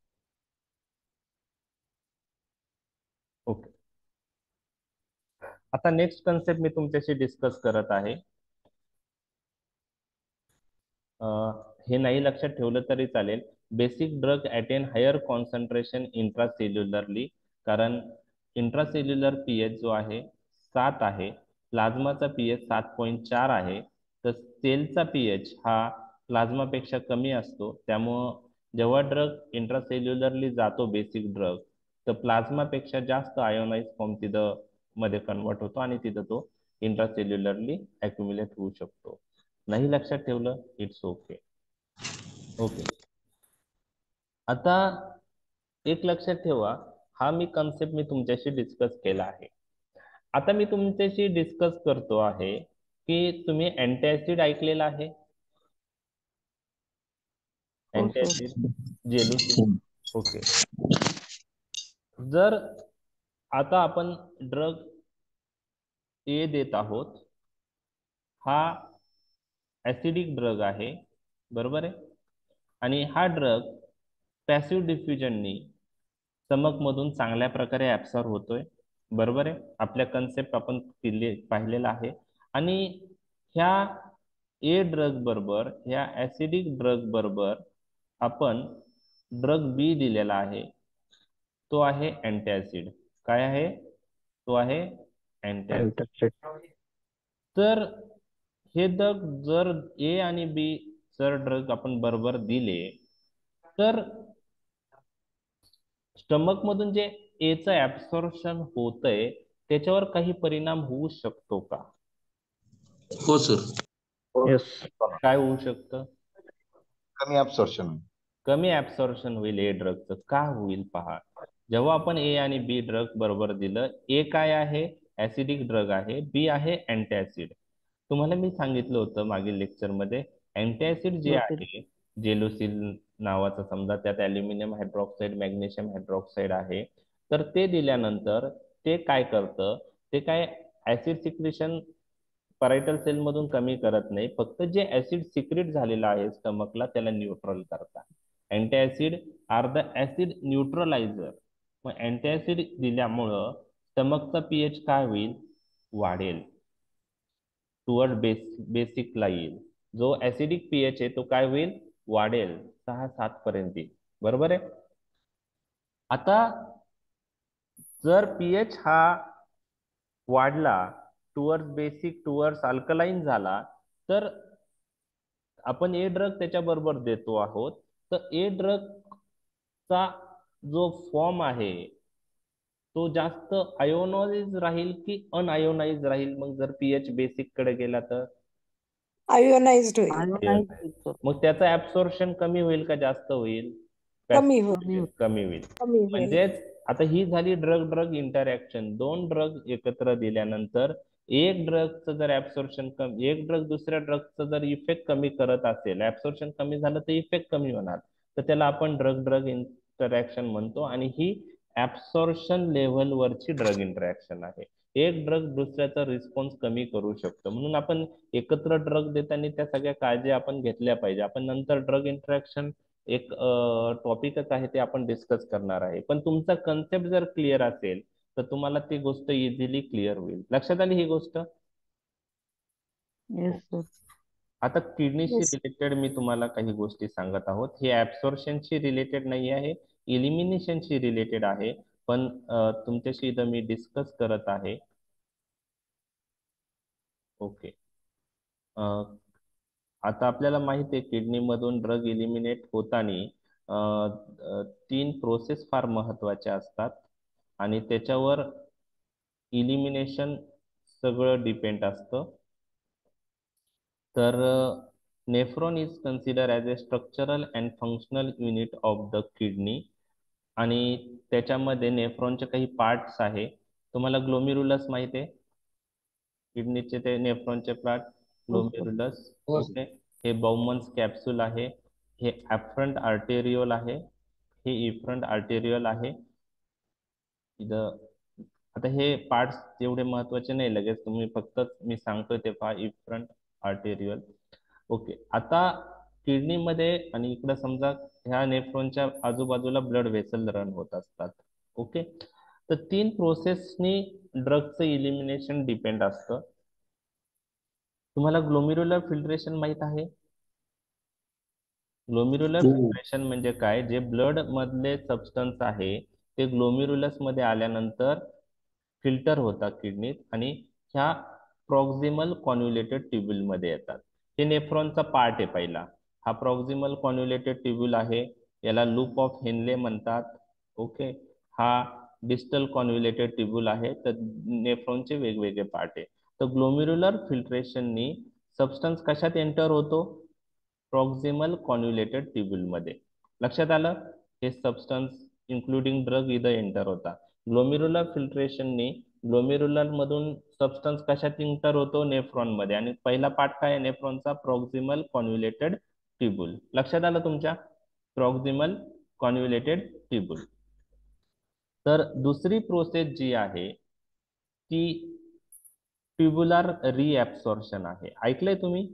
okay. आता नेक्स्ट कन्सेप्ट मी तुमच्याशी डिस्कस करत आहे. अं, हे नाही लक्षात ठेवलं तरी चालेल. Basic drug attain higher concentration intracellularly. कारण इंट्रासेल्युलर पीएच जो आहे सात आहे, प्लाझ्माचा पीएच सात पॉईंट चार आहे. तर सेलचा पीएच हा प्लाझ्मापेक्षा कमी असतो. त्यामुळं जेव्हा ड्रग इंट्रासेल्युलरली जातो बेसिक ड्रग, तर प्लाझ्मापेक्षा जास्त आयोनाइज फॉर्म तिथं मध्ये कन्वर्ट होतो आणि तिथं तो इंट्रासेल्युलरली अक्युमुलेट होऊ शकतो. नाही लक्षात ठेवलं, इट्स ओके. ओके. आता एक लक्षात ठेवा, हा मी कन्सेप्ट मी तुमच्याशी डिस्कस केला आहे. आता मी तुमच्याशी डिस्कस करतो आहे की तुम्ही अँटॅसिड ऐकलेला आहे? हो सर अँटॅसिड, जेलुसिन. ओके. जर आता आपण ड्रग ए देत आहोत, हा ऍसिडिक ड्रग आहे, बरोबर आहे. आणि हा ड्रग पॅसिव्ह डिफ्युजननी स्टमक मधून चांगल्या प्रकारे ऍब्सॉर्ब होतोय, बरोबर आहे. आपल्या कन्सेप्ट आपण पाहिलेला आहे. आणि ह्या ए ड्रग बरोबर, ह्या ऍसिडिक ड्रग बरोबर आपण ड्रग बी दिलेला आहे, तो आहे अँटॅसिड. काय आहे? तो आहे अँटॅसिड. तर हे ड्रग जर ए आणि बी जर ड्रग आपण बरोबर दिले तर स्टमक मधून जे एचं ऍब्सॉर्प्शन होतंय त्याच्यावर काही परिणाम होऊ शकतो का? हो सर. येस. काय होऊ शकतं? कमी ऍब्सॉर्प्शन. कमी ऍब्सॉर्प्शन होईल ए ड्रगचं. का होईल पहा. जेव्हा आपण ए आणि बी ड्रग बरोबर दिलं, ए काय आहे? ऍसिडिक ड्रग आहे, बी आहे अँटॅसिड. तुम्हाला मी सांगितलं होतं मागील लेक्चरमध्ये, अँटॅसिड जे Locate. आहे जेलोसिल नावाचं, समजा त्यात अल्युमिनियम हायड्रॉक्साईड मॅग्नेशियम हायड्रॉक्साईड आहे, तर ते दिल्यानंतर ते काय करतं, ते काय ऍसिड सिक्रेशन परायटल सेल मधून कमी करत नाही, फक्त जे ऍसिड सिक्रेट झालेलं आहे स्टमकला त्याला न्यूट्रल करतात. Antacid are the acid neutralizer. मग अँटॅसिड दिल्यामुळं स्टमकचा पीएच काय होईल? वाढेल, टुवर्ड बेस बेसिकला येईल. जो ऍसिडिक पीएच आहे तो काय होईल? वाढेल, सहा सात पर्यंत येईल. बरोबर आहे. आता जर पीएच हा वाढला, टुवर्ड्स बेसिक टुवर्ड्स अल्कलाईन झाला, तर आपण ए ड्रग त्याच्या बरोबर देतो आहोत, तर ए ड्रग चा जो फॉर्म आहे तो जास्त आयोनाइज राहील की अनआयोनाइज राहील? मग जर पीएच बेसिक कडे गेला तर आयोनाइज्ड होईल. Ionized होईल sir. मग त्याचं ऍब्सॉर्प्शन कमी होईल का जास्त होईल? कमी होईल. कमी होईल. कमी होईल. कमी होईल. म्हणजेच आता ही झाली ड्रग ड्रग इंटरॅक्शन. दोन ड्रग एकत्र दिल्यानंतर एक ड्रगचं जर ऍब्सॉर्प्शन कमी, एक ड्रग दुसऱ्या ड्रगचं जर इफेक्ट कमी करत असेल, ऍब्सॉर्प्शन कमी झालं तर इफेक्ट कमी होणार, तर त्याला आपण ड्रग ड्रग इंटरॅक्शन म्हणतो. आणि ही ऍब्सॉर्प्शन लेव्हलवरची ड्रग इंटरॅक्शन आहे. एक ड्रग दुसऱ्याचा रिस्पॉन्स कमी करू शकतो, म्हणून आपण एकत्र ड्रग देताना त्या सगळ्या काळजी आपण घेतल्या पाहिजे. आपण नंतर ड्रग इंटरॅक्शन एक टॉपिकच आहे ते आपण डिस्कस करणार आहे. पण तुमचा कन्सेप्ट जर क्लिअर असेल तर तुम्हाला ती गोष्ट इझिली क्लिअर होईल. लक्षात आली ही गोष्ट? Yes sir. आता किडनीशी Yes. रिलेटेड मी तुम्हाला काही गोष्टी सांगत आहोत. हे ऍब्सॉर्प्शनशी रिलेटेड नाही आहे, इलिमिनेशनशी रिलेटेड आहे, पण अ, तुमच्याशी इथं मी डिस्कस करत आहे. ओके. आता आपल्याला माहिती आहे किडनी मधून ड्रग इलिमिनेट होताना अ, अ, तीन प्रोसेस फार महत्वाच्या असतात आणि त्याच्यावर इलिमिनेशन सगळं डिपेंड असतं. तर nephron is consider as a structural and functional unit of the kidney. आणि त्याच्यामध्ये नेफ्रॉनचे काही पार्ट्स आहे. तुम्हाला ग्लोमेरुलस माहिती आहे? किडनीचे ते नेफ्रॉनचे पार्ट ग्लोमेरुलस. ओके. हे बाउमन्स कॅप्सूल आहे, हे ॲफ्रंट आर्टेरियोल आहे, हे इफ्रंट आर्टेरियल आहे. इथं आता हे पार्ट्स एवढे महत्वाचे नाही, लगेच तुम्ही फक्त मी सांगतोय ते पहा, इफ्रंट आर्टेरियल. ओके. आता किडनीमध्ये आणि इकडं समजा ह्या नेफ्रॉनच्या आजूबाजूला ब्लड व्हेसल रन होत असतात. ओके. तर तीन प्रोसेसनी ड्रगचं इलिमिनेशन डिपेंड असतं. तुम्हाला ग्लोमेरुलर फिल्ट्रेशन माहित आहे? ग्लोमेरुलर हो. फिल्ट्रेशन म्हणजे काय? जे ब्लड मधले सबस्टन्स आहे ते ग्लोमेरुलस मध्ये आल्यानंतर फिल्टर होतात किडनीत आणि ह्या प्रॉक्सिमल कॉन्व्होल्युटेड ट्युब्युल मध्ये येतात. हे नेफ्रॉनचा पार्ट आहे पहिला. हा प्रॉक्सिमल कॉन्व्होल्युटेड ट्युब्युल आहे, याला लूप ऑफ हेनले म्हणतात. ओके. हा डिस्टल कॉन्व्होल्युटेड ट्युब्युल आहे. तर नेफ्रॉनचे वेगवेगळे पार्ट आहे. तर ग्लोमेरुलर फिल्ट्रेशननी सबस्टन्स कशात एंटर होतो? प्रॉक्सिमल कॉन्व्होल्युटेड ट्युब्युल मध्ये. लक्षात आलं? हे सबस्टन्स इन्क्लुडिंग ड्रग इथं एंटर होता. ग्लोमेरुलर फिल्ट्रेशननी ग्लोमेरुलर मधून सबस्टन्स कशात एंटर होतो? नेफ्रॉन मध्ये. आणि पहिला पार्ट काय आहे नेफ्रॉनचा? Proximal convoluted ट्युब्युल. लक्षात आलं तुमच्या? Proximal convoluted tubule. तर दुसरी प्रोसेस जी आहे ती ट्युब्युलर रिॲब्सॉर्प्शन आहे. ऐकलंय तुम्ही?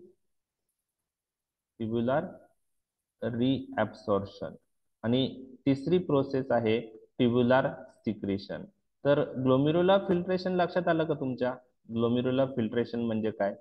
Tubular reabsorption. आणि तिसरी प्रोसेस आहे ट्युब्युलर सिक्रेशन. तर ग्लोमेरुलर फिल्ट्रेशन लक्षात आलं का तुमच्या? ग्लोमेरुलर फिल्ट्रेशन म्हणजे काय?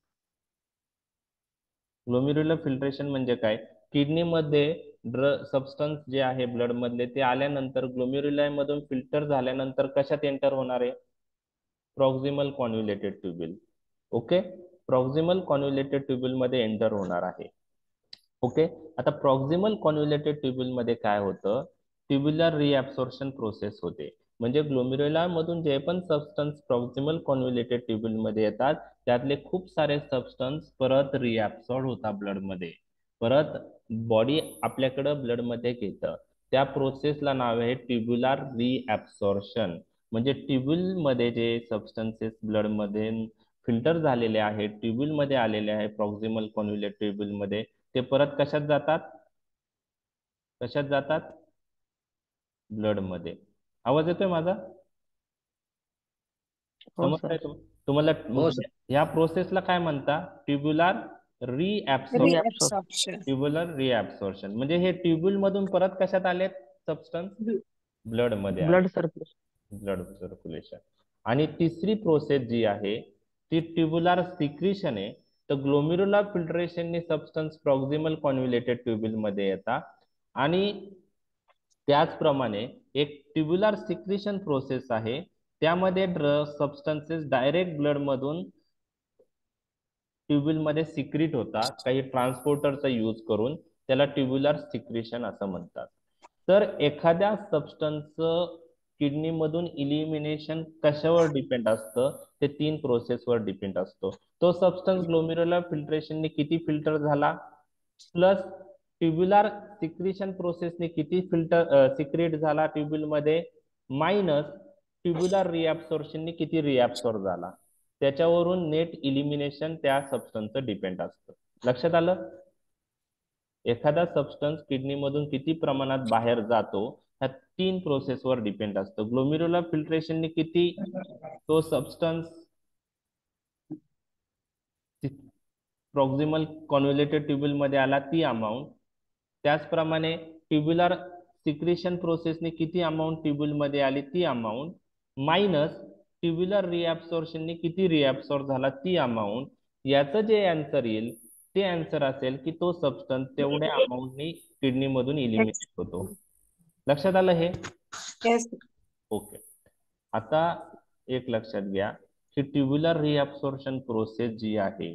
ग्लोमेरुलर फिल्ट्रेशन म्हणजे काय? किडनीमध्ये ड्र सबस्टन्स जे आहे ब्लड मधले ते आल्यानंतर ग्लोमेरुलाई मधून फिल्टर झाल्यानंतर कशात एंटर होणार आहे? Proximal convoluted tubule. Okay. Proximal convoluted tubule मध्ये एंटर होणार आहे. ओके. आता प्रॉक्सिमल कॉन्व्होल्युटेड ट्युब्युल मध्ये काय होतं ट्युब्युलर रिॲब्सॉर्प्शन प्रोसेस होते. म्हणजे ग्लोमेरुला मधून जे पण सबस्टन्स प्रॉक्सिमल कॉन्व्होल्युटेड ट्युब्युल मध्ये येतात त्यातले खूप सारे सबस्टन्स परत रिॲब्सॉर्ब होतात ब्लड मध्ये, परत बॉडी आपल्याकडं ब्लड मध्ये घेतं. त्या प्रोसेसला नाव आहे ट्युब्युलर रिॲब्सॉर्प्शन. म्हणजे ट्युब्युल मध्ये जे सबस्टन्सेस ब्लड मध्ये फिल्टर झालेले आहेत, ट्युब्युल मध्ये आलेले आहे प्रॉक्सिमल कॉन्व्होल्युटेड ट्युब्युल मध्ये, ते परत कशात जातात? कशात जातात? ब्लड मध्ये. आवाज येतोय माझा? हो सर. समजताय तुम्हाला? हो सर. या प्रोसेसला काय म्हणतात? Tubular reabsorption. Reabsorption. Tubular reabsorption म्हणजे हे ट्युब्युल मधून परत कशात आलेत सबस्टन्स? ब्लड मध्ये आले. Blood circulation. Blood circulation. आणि तिसरी प्रोसेस जी आहे ती ट्युब्युलर सिक्रिशन आहे. तर ग्लोमेरुलर फिल्ट्रेशनने सबस्टन्स प्रॉक्सिमल कॉन्व्होल्युटेड ट्युब्युल मध्ये येतात आणि त्याचप्रमाणे एक ट्युब्युलर सिक्रिशन प्रोसेस आहे, त्यामध्ये सबस्टन्सेस डायरेक्ट ब्लड मधून ट्युब्युल मध्ये सिक्रिट होतात काही ट्रान्सपोर्टरचा यूज करून, त्याला ट्युब्युलर सिक्रिशन असं म्हणतात. तर एखाद्या सबस्टन्सचं किडनी मधून इलिमिनेशन कशावर डिपेंड असतं? ते तीन प्रोसेसवर डिपेंड असतो. तो सबस्टन्स ग्लोमेरुलर फिल्ट्रेशनने किती फिल्टर झाला, प्लस ट्युब्युलर सिक्रिशन प्रोसेसने किती फिल्टर सिक्रेट झाला ट्युब्युल मध्ये, मायनस ट्युब्युलर रिॲब्सॉर्प्शनने किती रिॲब्सॉर्ब झाला, त्याच्यावरून नेट इलिमिनेशन त्या सबस्टन्सचं डिपेंड असतं. लक्षात आलं? एखादा सबस्टन्स किडनी मधून किती प्रमाणात बाहेर जातो ह्या तीन प्रोसेसवर डिपेंड असतं. ग्लोमेरुलर फिल्ट्रेशनने किती तो सबस्टन्स प्रॉक्सिमल कॉन्व्होल्युटेड ट्युब्युल मध्ये आला ती अमाऊंट, त्याचप्रमाणे ट्युब्युलर सिक्रिशन प्रोसेसने किती अमाऊंट ट्युब्युल मध्ये आली ती अमाऊंट, मायनस ट्युब्युलर रिॲब्सॉर्प्शनने किती रिॲब्सॉर्ब झाला ती अमाऊंट. याचं जे आन्सर येईल ते आन्सर असेल की तो सबस्टन्स तेवढ्या अमाऊंटनी किडनी मधून इलिमिनेट होतो. लक्षात आलं हे? Yes. ओके. आता एक लक्षात घ्या की ट्युब्युलर रिॲब्सॉर्प्शन प्रोसेस जी आहे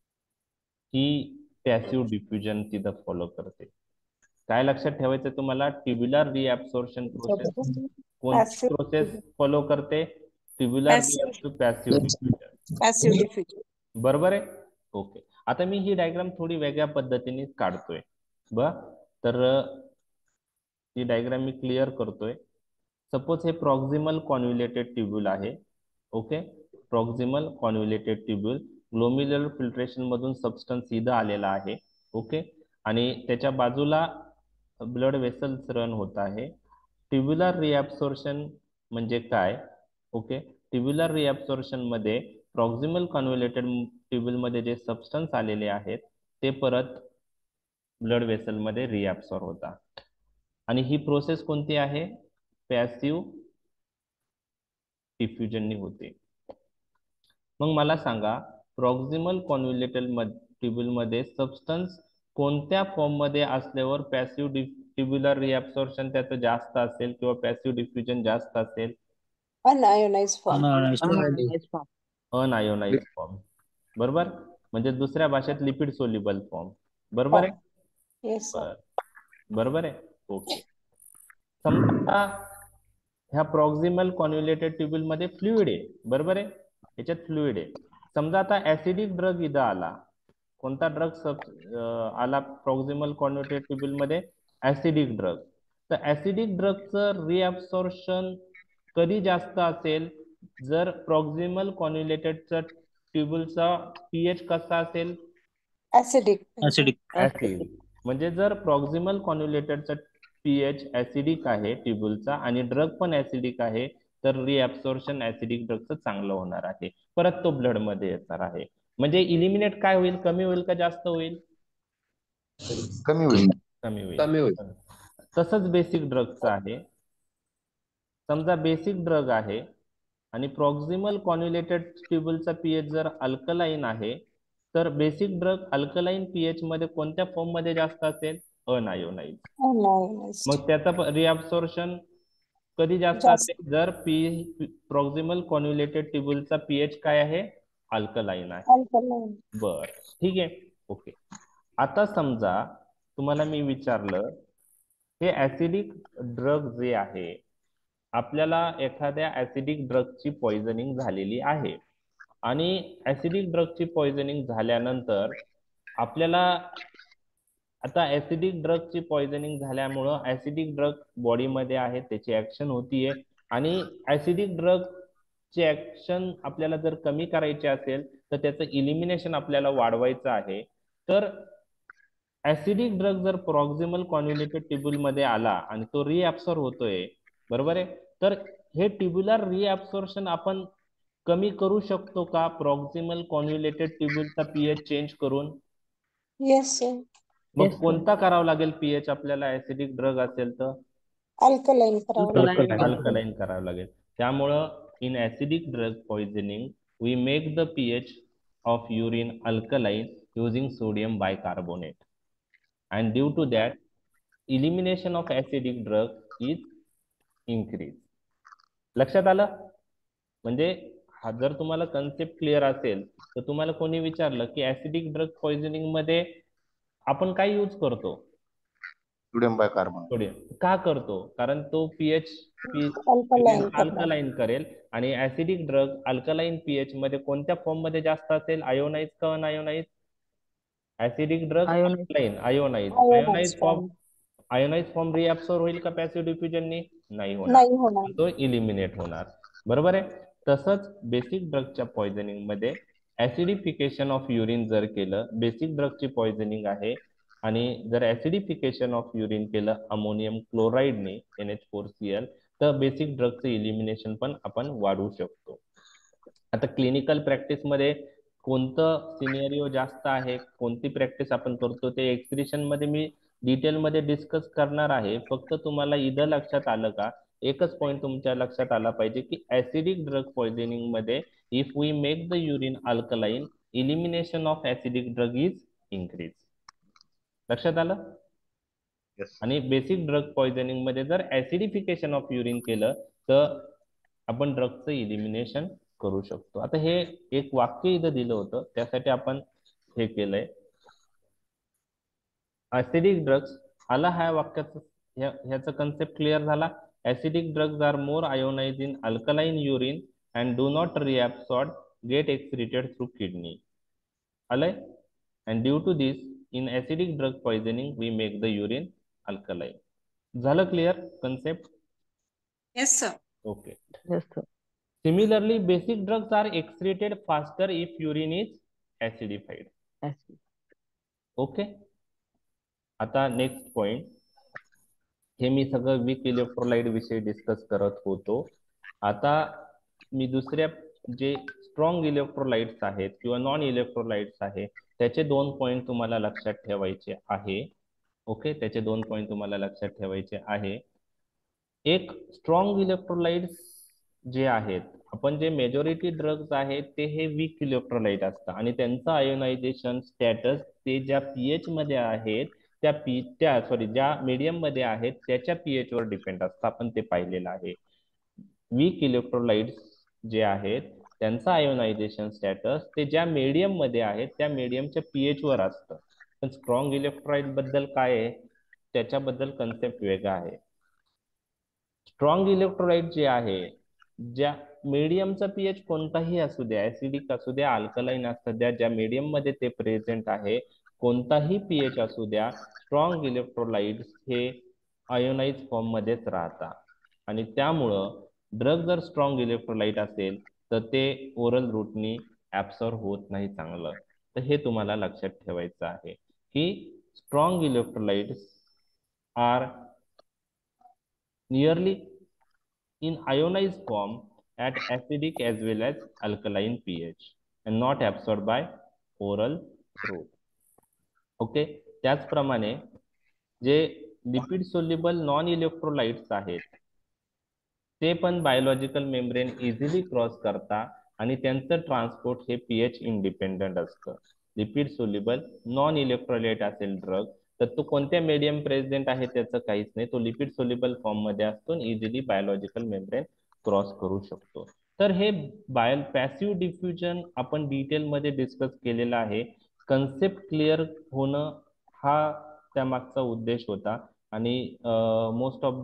ही पॅसिव्ह डिफ्युजन तिथं फॉलो करते. काय लक्षात ठेवायचं तुम्हाला? ट्युब्युलर रिॲब्सॉर्प्शन प्रोसेस कोणती Passive. प्रोसेस फॉलो करते? Tubular Passive. Passive diffusion. Passive diffusion. बरोबर आहे? ओके. आता मी ही डायग्राम थोडी वेगळ्या पद्धतीने काढतोय. बर, तर ही डायग्राम मी क्लिअर करतोय. सपोज हे प्रॉक्सिमल कॉन्व्होल्युटेड ट्युब्युल आहे. Okay, proximal convoluted tubule glomerular filtration मधून सबस्टन्स इथं आलेला आहे. ओके, आणि त्याच्या बाजूला ब्लड वेसल्स रन होत आहे. ट्युब्युलर रिॲब्सॉर्प्शन म्हणजे काय? ओके, ट्युब्युलर रिॲब्सॉर्प्शन मध्ये प्रॉक्सिमल कॉन्व्होल्युटेड ट्युब्युल मध्ये जे सबस्टन्स आलेले आहेत ते परत ब्लड वेसल मध्ये रिॲब्सॉर्ब होतात. आणि ही प्रोसेस कोणती आहे? पॅसिव्ह डिफ्युजननी होते. मग मला सांगा प्रॉक्सिमल कॉन्व्होल्युटेड ट्युब्युल मध्ये सबस्टन्स कोणत्या फॉर्म मध्ये असल्यावर पॅसिव्ह ट्युब्युलर रिॲब्सॉर्प्शन त्याचं जास्त असेल किंवा पॅसिव्ह डिफ्युजन जास्त असेल? Unionized form. Unionized form. Unionized form. बरोबर, म्हणजे दुसऱ्या भाषेत लिपिड सोल्युबल फॉर्म. बरोबर आहे? Yes, sir. बर- बरोबर आहे. ओके. समजा ह्या प्रॉक्सिमल कॉन्व्होल्युटेड ट्युब्युल मध्ये फ्लुइड आहे. बरोबर आहे? याच्यात फ्लुइड आहे. समजा आता ऍसिडिक ड्रग इथं आला. कोणता ड्रग सब आला प्रॉक्सिमल कॉन्व्होल्युटेड ट्युब्युल मध्ये? Acidic drug. तर ऍसिडिक ड्रगचं रिॲब्सॉर्प्शन कधी जास्त असेल? जर प्रॉक्सिमल कॉन्व्होल्युटेडचा ट्युब्युलचा पीएच कसा असेल? Acidic. Acidic. ऍसिड. म्हणजे जर प्रॉक्सिमल कॉन्व्होल्युटेडचा पीएच ऍसिडिक आहे ट्युब्युलचा आणि ड्रग पण ऍसिडिक आहे तर रिॲब्सॉर्प्शन ऍसिडिक ड्रगचं चांगलं होणार आहे. परत तो ब्लड मध्ये येणार आहे. म्हणजे इलिमिनेट काय होईल? कमी होईल का जास्त होईल? कमी होईल. कमी होईल. कमी होईल. तसंच बेसिक ड्रगचं आहे. समजा बेसिक ड्रग आहे आणि प्रॉक्सिमल कॉन्व्होल्युटेड ट्युब्युलचा पीएच जर अल्कलाईन आहे तर बेसिक ड्रग अल्कलाईन पीएच मध्ये कोणत्या फॉर्म मध्ये जास्त असेल? अनआयोनाइज. Unionized. मग त्याचा रिॲब्सॉर्प्शन कधी जास्त जास्त. असेल? जर पी प्रॉक्सिमल कॉन्व्होल्युटेड ट्युब्युलचा पीएच काय आहे? अल्कलाईन आहे. Alkaline. बर, ठीक आहे. ओके. आता समजा तुम्हाला मी विचारलं हे ऍसिडिक ड्रग जे आहे, आपल्याला एखाद्या ऍसिडिक ड्रगची पॉइझनिंग झालेली आहे आणि ऍसिडिक ड्रगची पॉइझनिंग झाल्यानंतर आपल्याला आता ऍसिडिक ड्रगची पॉइझनिंग झाल्यामुळं ऍसिडिक ड्रग बॉडीमध्ये आहे, त्याची ऍक्शन होतीये आणि ऍसिडिक ड्रग ची ऍक्शन आपल्याला जर कमी करायची असेल तर त्याचं इलिमिनेशन आपल्याला वाढवायचं आहे. तर ऍसिडिक ड्रग जर प्रॉक्सिमल कॉन्व्होल्युटेड ट्यूब्यूल मध्ये आला आणि तो रिअब्सॉर्ब होतोय, बरोबर आहे, तर हे ट्यूब्युलर रिअब्सॉर्प्शन आपण कमी करू शकतो का प्रॉक्सिमल कॉन्व्होल्युटेड ट्यूब्यूलचा पीएच चेंज करून? Yes, sir. मग Yes, sir. कोणता करावा लागेल पीएच आपल्याला ऍसिडिक ड्रग असेल तर? Alkaline करावं लागेल. Alkaline. अल्कलाइन करावं लागेल. त्यामुळं in acidic drug poisoning we make the pH of urine alkaline using sodium bicarbonate and due to that elimination of acidic drug is increase. लक्षात आलं? म्हणजे हा जर तुम्हाला कन्सेप्ट क्लिअर असेल तर तुम्हाला कोणी विचारलं की ऍसिडिक ड्रग पॉइझनिंग मध्ये आपण काय यूज करतो? Sodium bicarbonate. सोडियम का करतो? कारण तो पीएच Alkaline करणार. अल्कलाइन करेल आणि ऍसिडिक ड्रग अल्कलाइन पीएच मध्ये कोणत्या फॉर्म मध्ये जास्त असेल, आयोनाइज का unionize? Acidic drug Ionized. Alkaline, ionize. Ionized ionize form form. Ionize form reabsorb होईल का पॅसिव्ह डिफ्युजननी? नाही होणार, नाही होणार. तो इलिमिनेट होणार. बरोबर आहे. तसंच बेसिक ड्रगच्या पॉइझनिंग मध्ये ऍसिडिफिकेशन ऑफ युरिन जर केलं, बेसिक ड्रगची पॉइझनिंग आहे आणि जर ऍसिडिफिकेशन ऑफ युरिन केलं अमोनियम क्लोराईडने N H four C L, तर बेसिक ड्रगचं इलिमिनेशन पण आपण वाढवू शकतो. आता क्लिनिकल प्रॅक्टिस मध्ये कोणतं सिनेरिओ जास्त आहे, कोणती प्रॅक्टिस आपण करतो ते एक्सप्रेशन मध्ये मी डिटेल मध्ये डिस्कस करणार आहे. फक्त तुम्हाला इथं लक्षात आलं का, एकच पॉइंट तुमच्या लक्षात आला पाहिजे की ऍसिडिक ड्रग पॉइझनिंग मध्ये if we make the urine alkaline, elimination of acidic drug is increase. लक्षात आलं? Yes. आणि बेसिक ड्रग पॉइझनिंग मध्ये जर ऍसिडिफिकेशन ऑफ युरिन केलं तर आपण ड्रगचं इलिमिनेशन करू शकतो. आता हे एक वाक्य इथं दिलं होतं, त्यासाठी आपण हे केलंय. ऍसिडिक ड्रग्स आला ह्या वाक्याचं, ह्याचा कन्सेप्ट क्लिअर झाला. Acidic drugs are more ionize in alkaline urine and do not reabsorb, get excreted through kidney. आलंय? And due to this in acidic drug poisoning we make the urine alkaline. झालं clear concept? Yes, sir. Okay. Yes, sir. Similarly, basic drugs are excreted faster if urine is acidified. Acid. Okay. आता next point, हे मी सगळं weak electrolyte विषयी discuss करत होतो. आता मी दुसऱ्या जे स्ट्रॉंग इलेक्ट्रोलाइट्स आहेत किंवा नॉन इलेक्ट्रोलाइट्स आहेत त्याचे दोन पॉइंट तुम्हाला लक्षात ठेवायचे आहे. ओके, त्याचे दोन पॉइंट तुम्हाला लक्षात ठेवायचे आहे. एक स्ट्रॉंग इलेक्ट्रोलाइट्स जे आहेत, आपण जे मेजॉरिटी ड्रग्ज आहेत ते हे वीक इलेक्ट्रोलाइट असतात आणि त्यांचं आयोनायझेशन स्टॅटस ते ज्या पीएच मध्ये आहेत त्या पी त्या सॉरी ज्या मीडियम मध्ये आहेत त्याच्या पीएच वर डिपेंड असतं. आपण ते पाहिलेलं आहे. वीक इलेक्ट्रोलाइट्स जे आहेत त्यांचं आयोनायझेशन स्टॅटस ते ज्या मीडियम मध्ये आहेत त्या मीडियमच्या पीएच वर असतं. पण स्ट्रॉंग इलेक्ट्रोलाइट बद्दल काय आहे, त्याच्याबद्दल कन्सेप्ट वेगळा आहे. स्ट्रॉंग इलेक्ट्रोलाइट जे आहे, ज्या मीडियमचा पीएच कोणताही असू द्या, ऍसिडिक असू द्या, अल्कलाइन असू द्या, ज्या मीडियम मध्ये ते प्रेझेंट आहे, कोणताही पीएच असू द्या, स्ट्रॉंग इलेक्ट्रोलाइट्स हे आयोनाइज फॉर्म मध्येच राहतात आणि त्यामुळं ड्रग जर स्ट्रॉंग इलेक्ट्रोलाइट असेल तर ते ओरल रूटनी ऍब्सॉर्ब होत नाही चांगलं. तर हे तुम्हाला लक्षात ठेवायचं आहे की strong electrolytes are nearly in ionized form at acidic as well as alkaline pH and not absorbed by oral route. Okay. त्याचप्रमाणे जे लिपिड सोल्युबल नॉन इलेक्ट्रोलाइट्स आहेत ते पण बायोलॉजिकल मेम्ब्रेन इझिली क्रॉस करता आणि त्यांचं ट्रान्सपोर्ट हे पीएच इंडिपेंडंट असतं. लिपिड सोल्युबल नॉन इलेक्ट्रोलाइट असेल ड्रग तर तो कोणत्या मीडियम प्रेझेंट आहे त्याचं काहीच नाही, तो लिपिड सोल्युबल फॉर्म मध्ये असतो आणि इझिली बायोलॉजिकल मेम्ब्रेन क्रॉस करू शकतो. तर हे बायो पॅसिव्ह डिफ्युजन आपण डिटेल मध्ये डिस्कस केलेलं आहे. कन्सेप्ट क्लिअर होणं हा त्यामागचा उद्देश होता आणि मोस्ट ऑफ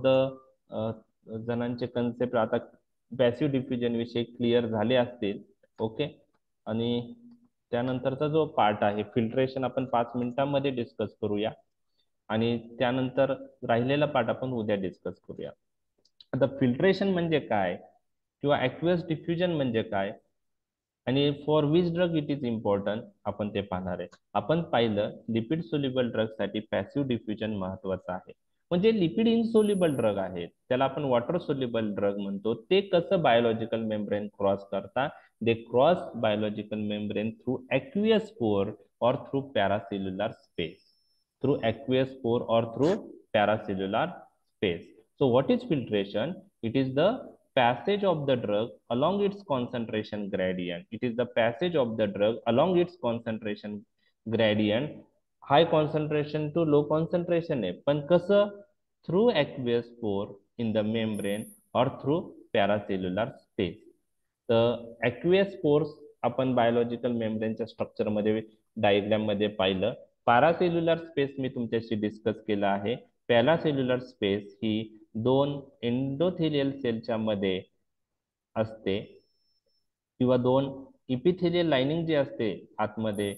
द जणांचे कन्सेप्ट आता पॅसिव्ह डिफ्युजन विषयी क्लिअर झाले असतील. ओके. आणि त्यानंतरचा जो पार्ट आहे फिल्ट्रेशन आपण पाच मिनिटांमध्ये डिस्कस करूया आणि त्यानंतर राहिलेला पार्ट आपण उद्या डिस्कस करूया. आता फिल्ट्रेशन म्हणजे काय किंवा ॲक्वियस डिफ्युजन म्हणजे काय आणि for which drug it is important आपण ते पाहणार आहे. आपण पाहिलं लिपिड सोल्युबल ड्रग साठी पॅसिव्ह डिफ्युजन महत्वाचं आहे. म्हणजे लिपिड इनसोल्युबल ड्रग आहेत त्याला आपण वॉटर सोल्युबल ड्रग म्हणतो. ते कसं बायोलॉजिकल मेम्ब्रेन क्रॉस करता, they cross biological membrane through aqueous pore or through paracellular space. through aqueous pore or through paracellular space. So what is filtration? It is the passage of the drug along its concentration gradient. It is the passage of the drug along its concentration gradient. High concentration to low concentration आहे पण कसं through aqueous pore in the membrane or through paracellular space. तर aqueous pores आपण biological मेम्ब्रेनच्या structure मध्ये diagram मध्ये पाहिलं. पॅरासेल्युलर space मी तुमच्याशी डिस्कस केला आहे. पॅरासेल्युलर स्पेस ही दोन एंडोथेलियल सेलच्या मध्ये असते किंवा दोन इपिथेलियल लाइनिंग जी असते आतमध्ये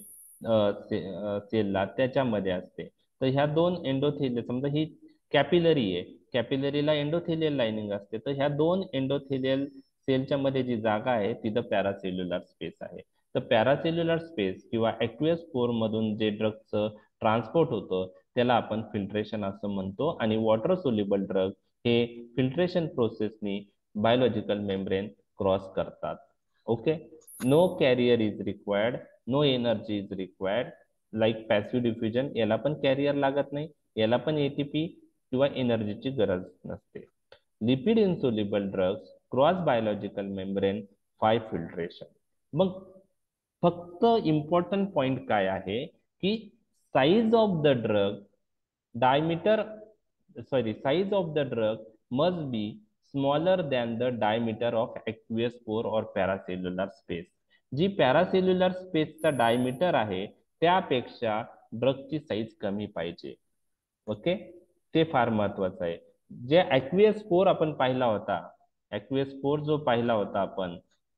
सेलला त्याच्यामध्ये असते. तर ह्या दोन एंडोथेलियल समजा ही कॅपिलरी आहे, कॅपिलरीला एंडोथेलियल लाइनिंग असते. तर ह्या दोन एंडोथेलियल सेलच्या मध्ये जी जागा आहे तिथं पॅरासेल्युलर स्पेस आहे. तर पॅरासेल्युलर स्पेस किंवा ॲक्वियस पोर मधून जे ड्रगचं ट्रान्सपोर्ट होतं त्याला आपण फिल्ट्रेशन असं म्हणतो. आणि वॉटर सोल्युबल ड्रग हे फिल्ट्रेशन प्रोसेसनी बायोलॉजिकल मेम्ब्रेन क्रॉस करतात. Okay. No carrier is required, no energy is required. Like passive diffusion याला पण कॅरियर लागत नाही, याला पण एटीपी किंवा एनर्जीची गरज नसते. Lipid insoluble drugs cross biological membrane by filtration. मग फक्त इम्पॉर्टंट पॉइंट काय आहे की size of the drug diameter sorry size of the drug must be smaller than the diameter of aqueous pore or पॅरासेल्युलर space. G पॅरासेल्युलर स्पेसचा diameter आहे त्यापेक्षा ड्रगची size कमी पाहिजे. Okay. ते फार महत्वाचं आहे. जे ॲक्वियस पोर आपण पाहिला होता, ॲक्वियस पोर जो पाहिला होता आपण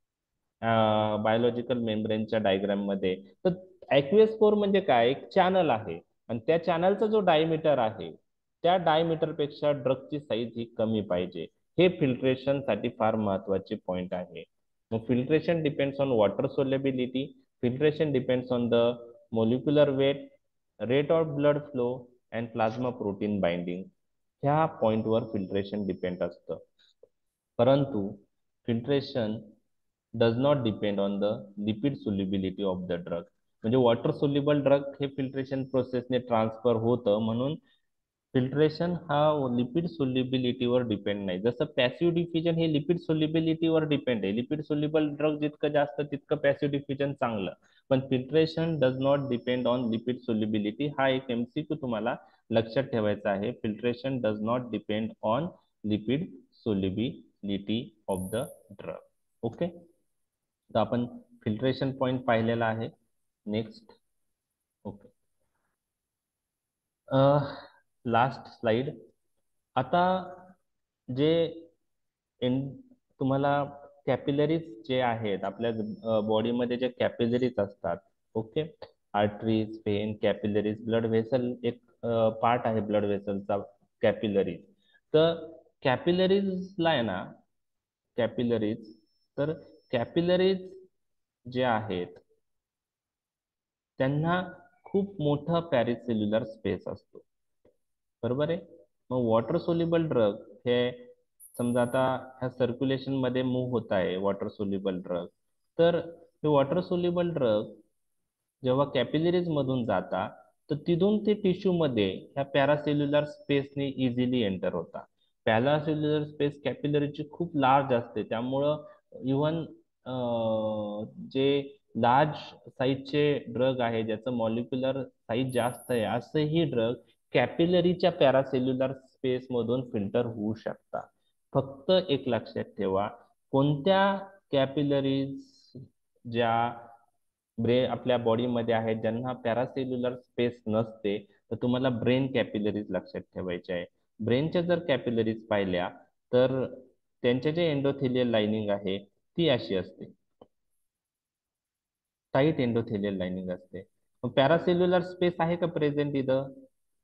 बायोलॉजिकल मेम्ब्रेनच्या डायग्राम मध्ये, तर ॲक्वियस पोर म्हणजे काय, एक चॅनल आहे आणि त्या चॅनलचा जो डायमीटर आहे त्या डायमीटर पेक्षा ड्रगची साईज ही कमी पाहिजे. हे फिल्ट्रेशन साठी फार महत्वाचे पॉइंट आहे. मग filtration depends on water solubility, filtration depends on the molecular weight, rate of blood flow and plasma protein binding. ह्या पॉइंटवर फिल्ट्रेशन डिपेंड असतं. परंतु filtration does not depend on the lipid solubility of the drug. म्हणजे water soluble drug हे filtration प्रोसेसने transfer होतं म्हणून filtration हा लिपिड सोल्युबिलिटीवर डिपेंड नाही. जसं पॅसिव्ह डिफ्युजन हे लिपिड सोल्युबिलिटीवर डिपेंड आहे. लिपिड सोल्युबल ड्रग जितकं जास्त तितकं पॅसिव्ह डिफ्युजन चांगलं. पण filtration does not depend on lipid solubility. हा एक एमसीक्यू तुम्हाला लक्षात ठेवायचा आहे. Filtration does not depend on lipid solubility of the drug. Okay. तर आपण फिल्ट्रेशन पॉइंट पाहिलेला आहे. नेक्स्ट. ओके. Last slide. आता जे तुम्हाला कॅपिलरीज जे आहेत आपल्या बॉडीमध्ये जे कॅपिलरीज असतात, okay, arteries, vein, capillaries, blood vessel एक पार्ट आहे ब्लड व्हेसलचा कॅपिलरीज. तर कॅपिलरीजला आहे ना कॅपिलरीज तर कॅपिलरीज जे आहेत त्यांना खूप मोठा पॅरासेल्युलर स्पेस असतो. बरोबर आहे. मग वॉटर सोल्युबल ड्रग हे समजा आता ह्या सर्क्युलेशन मध्ये मूव्ह होत आहे वॉटर सोल्युबल ड्रग, तर हे वॉटर सोल्युबल ड्रग जेव्हा कॅपिलरीज मधून जाता तर तिथून ते टिश्यू मध्ये ह्या पॅरासेल्युलर स्पेसने इझिली एंटर होता. पॅरासेल्युलर स्पेस कॅपिलरीची खूप लार्ज असते त्यामुळं इव्हन जे लार्ज साईजचे ड्रग आहे ज्याचं मॉलिक्युलर साईज जास्त आहे असेही ड्रग कॅपिलरीच्या पॅरासेल्युलर स्पेस मधून फिल्टर होऊ शकतात. फक्त एक लक्षात ठेवा, कोणत्या कॅपिलरीज ज्या ब्रेन आपल्या बॉडीमध्ये आहेत ज्यांना पॅरासेल्युलर स्पेस नसते, तर तुम्हाला ब्रेन कॅपिलरीज लक्षात ठेवायचे आहे. ब्रेनच्या जर कॅपिलरीज पाहिल्या तर त्यांचे जे एंडोथेलियल लाइनिंग आहे ती अशी असते, टाईट एंडोथेलियल लाइनिंग असते. पॅरासेल्युलर स्पेस आहे का प्रेझेंट इथं?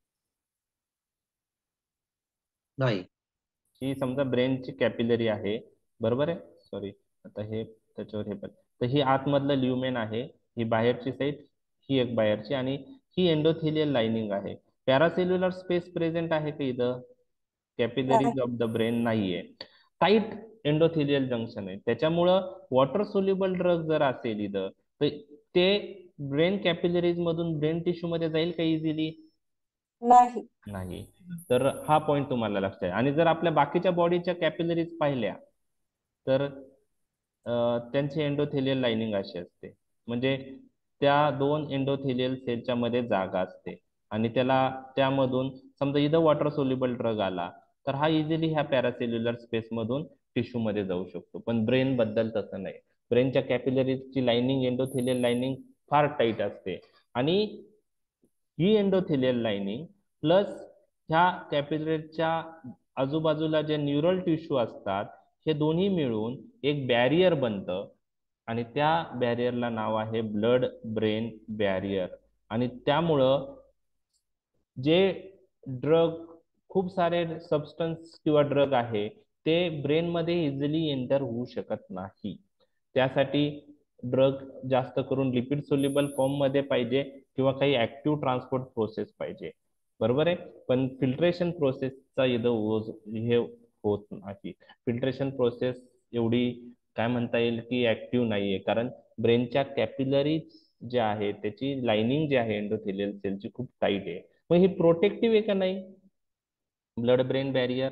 नाही. ही समजा ब्रेनची कॅपिलरी आहे, बरोबर आहे. सॉरी, आता हे त्याच्यावर हे पण, तर ही आतमधलं ल्युमेन आहे, ही बाहेरची साईड, ही एक बाहेरची, आणि ही एंडोथेलियल लाइनिंग आहे. पॅरासेल्युलर स्पेस प्रेझेंट आहे का इथं? कॅपिलरीज ऑफ द ब्रेन नाहीये. टाईट एंडोथेलियल जंक्शन आहे, त्याच्यामुळं वॉटर सोल्युबल ड्रग जर असेल इथं तर ते ब्रेन कॅपिलरीज मधून ब्रेन टिश्यू मध्ये जाईल का इझिली? नाही. नाही. तर हा पॉइंट तुम्हाला लक्षात आहे. आणि जर आपल्या बाकीच्या बॉडीच्या कॅपिलरीज पाहिल्या तर त्यांची एंडोथेलियल लाइनिंग अशी असते, म्हणजे त्या दोन एंडोथेलियल सेलच्या मध्ये जागा असते आणि त्याला त्यामधून समजा इथं वॉटर सोल्युबल ड्रग आला तर हा इझिली ह्या पॅरासेल्युलर स्पेस मधून टिश्यू मध्ये जाऊ शकतो. पण ब्रेन बद्दल तसं नाही. ब्रेनच्या कॅपिलरीजची लाइनिंग, एंडोथेलियल लाइनिंग फार टाईट असते, आणि ही एंडोथेलियल लाइनिंग प्लस ह्या कॅपिलरीच्या आजूबाजूला जे न्यूरल टिश्यू असतात हे दोन्ही मिळून एक बॅरियर बनतं, आणि त्या बॅरियरला नाव आहे ब्लड ब्रेन बॅरियर. आणि त्यामुळं जे ड्रग, खूप सारे सबस्टन्स किंवा ड्रग आहे ते ब्रेन मध्ये इझिली एंटर होऊ शकत नाही. त्यासाठी ड्रग जास्त करून लिपिड सोल्युबल फॉर्म मध्ये पाहिजे किंवा काही ऍक्टिव्ह ट्रान्सपोर्ट प्रोसेस पाहिजे, बरोबर आहे. पण फिल्ट्रेशन प्रोसेसचा इथं हे होत नाही. फिल्ट्रेशन प्रोसेस एवढी काय म्हणता येईल की ऍक्टिव्ह नाहीये, कारण ब्रेनच्या कॅपिलरीज जे आहे त्याची लाइनिंग जी आहे एंडोथेलियल सेलची खूप टाईट आहे. मग ही प्रोटेक्टिव्ह आहे का नाही? Blood brain barrier,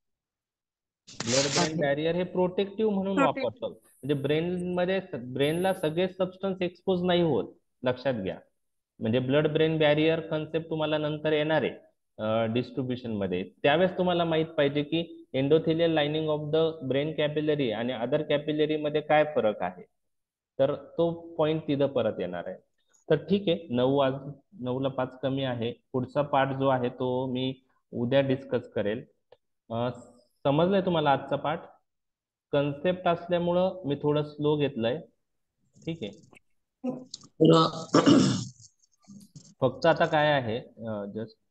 blood brain barrier हे प्रोटेक्टिव्ह म्हणून वापरतो, म्हणजे ब्रेन मध्ये ब्रेनला सगळे सबस्टन्स एक्सपोज नाही होत, लक्षात घ्या. म्हणजे ब्लड ब्रेन बॅरियर कन्सेप्ट तुम्हाला नंतर येणार आहे डिस्ट्रीब्युशन मध्ये, त्यावेळेस तुम्हाला माहित पाहिजे की endothelial lining of the brain capillary आणि अदर कॅपिलरी मध्ये काय फरक आहे. तर तो पॉइंट तिथं परत येणार आहे. तर ठीक आहे, नऊ आज नऊला पाच कमी आहे. पुढचा पार्ट जो आहे तो मी उद्या डिस्कस करेल. समजलंय तुम्हाला आजचा पार्ट? कन्सेप्ट असल्यामुळं मी थोडं स्लो घेतलंय, ठीक आहे. तर फक्त आता काय आहे, जस्ट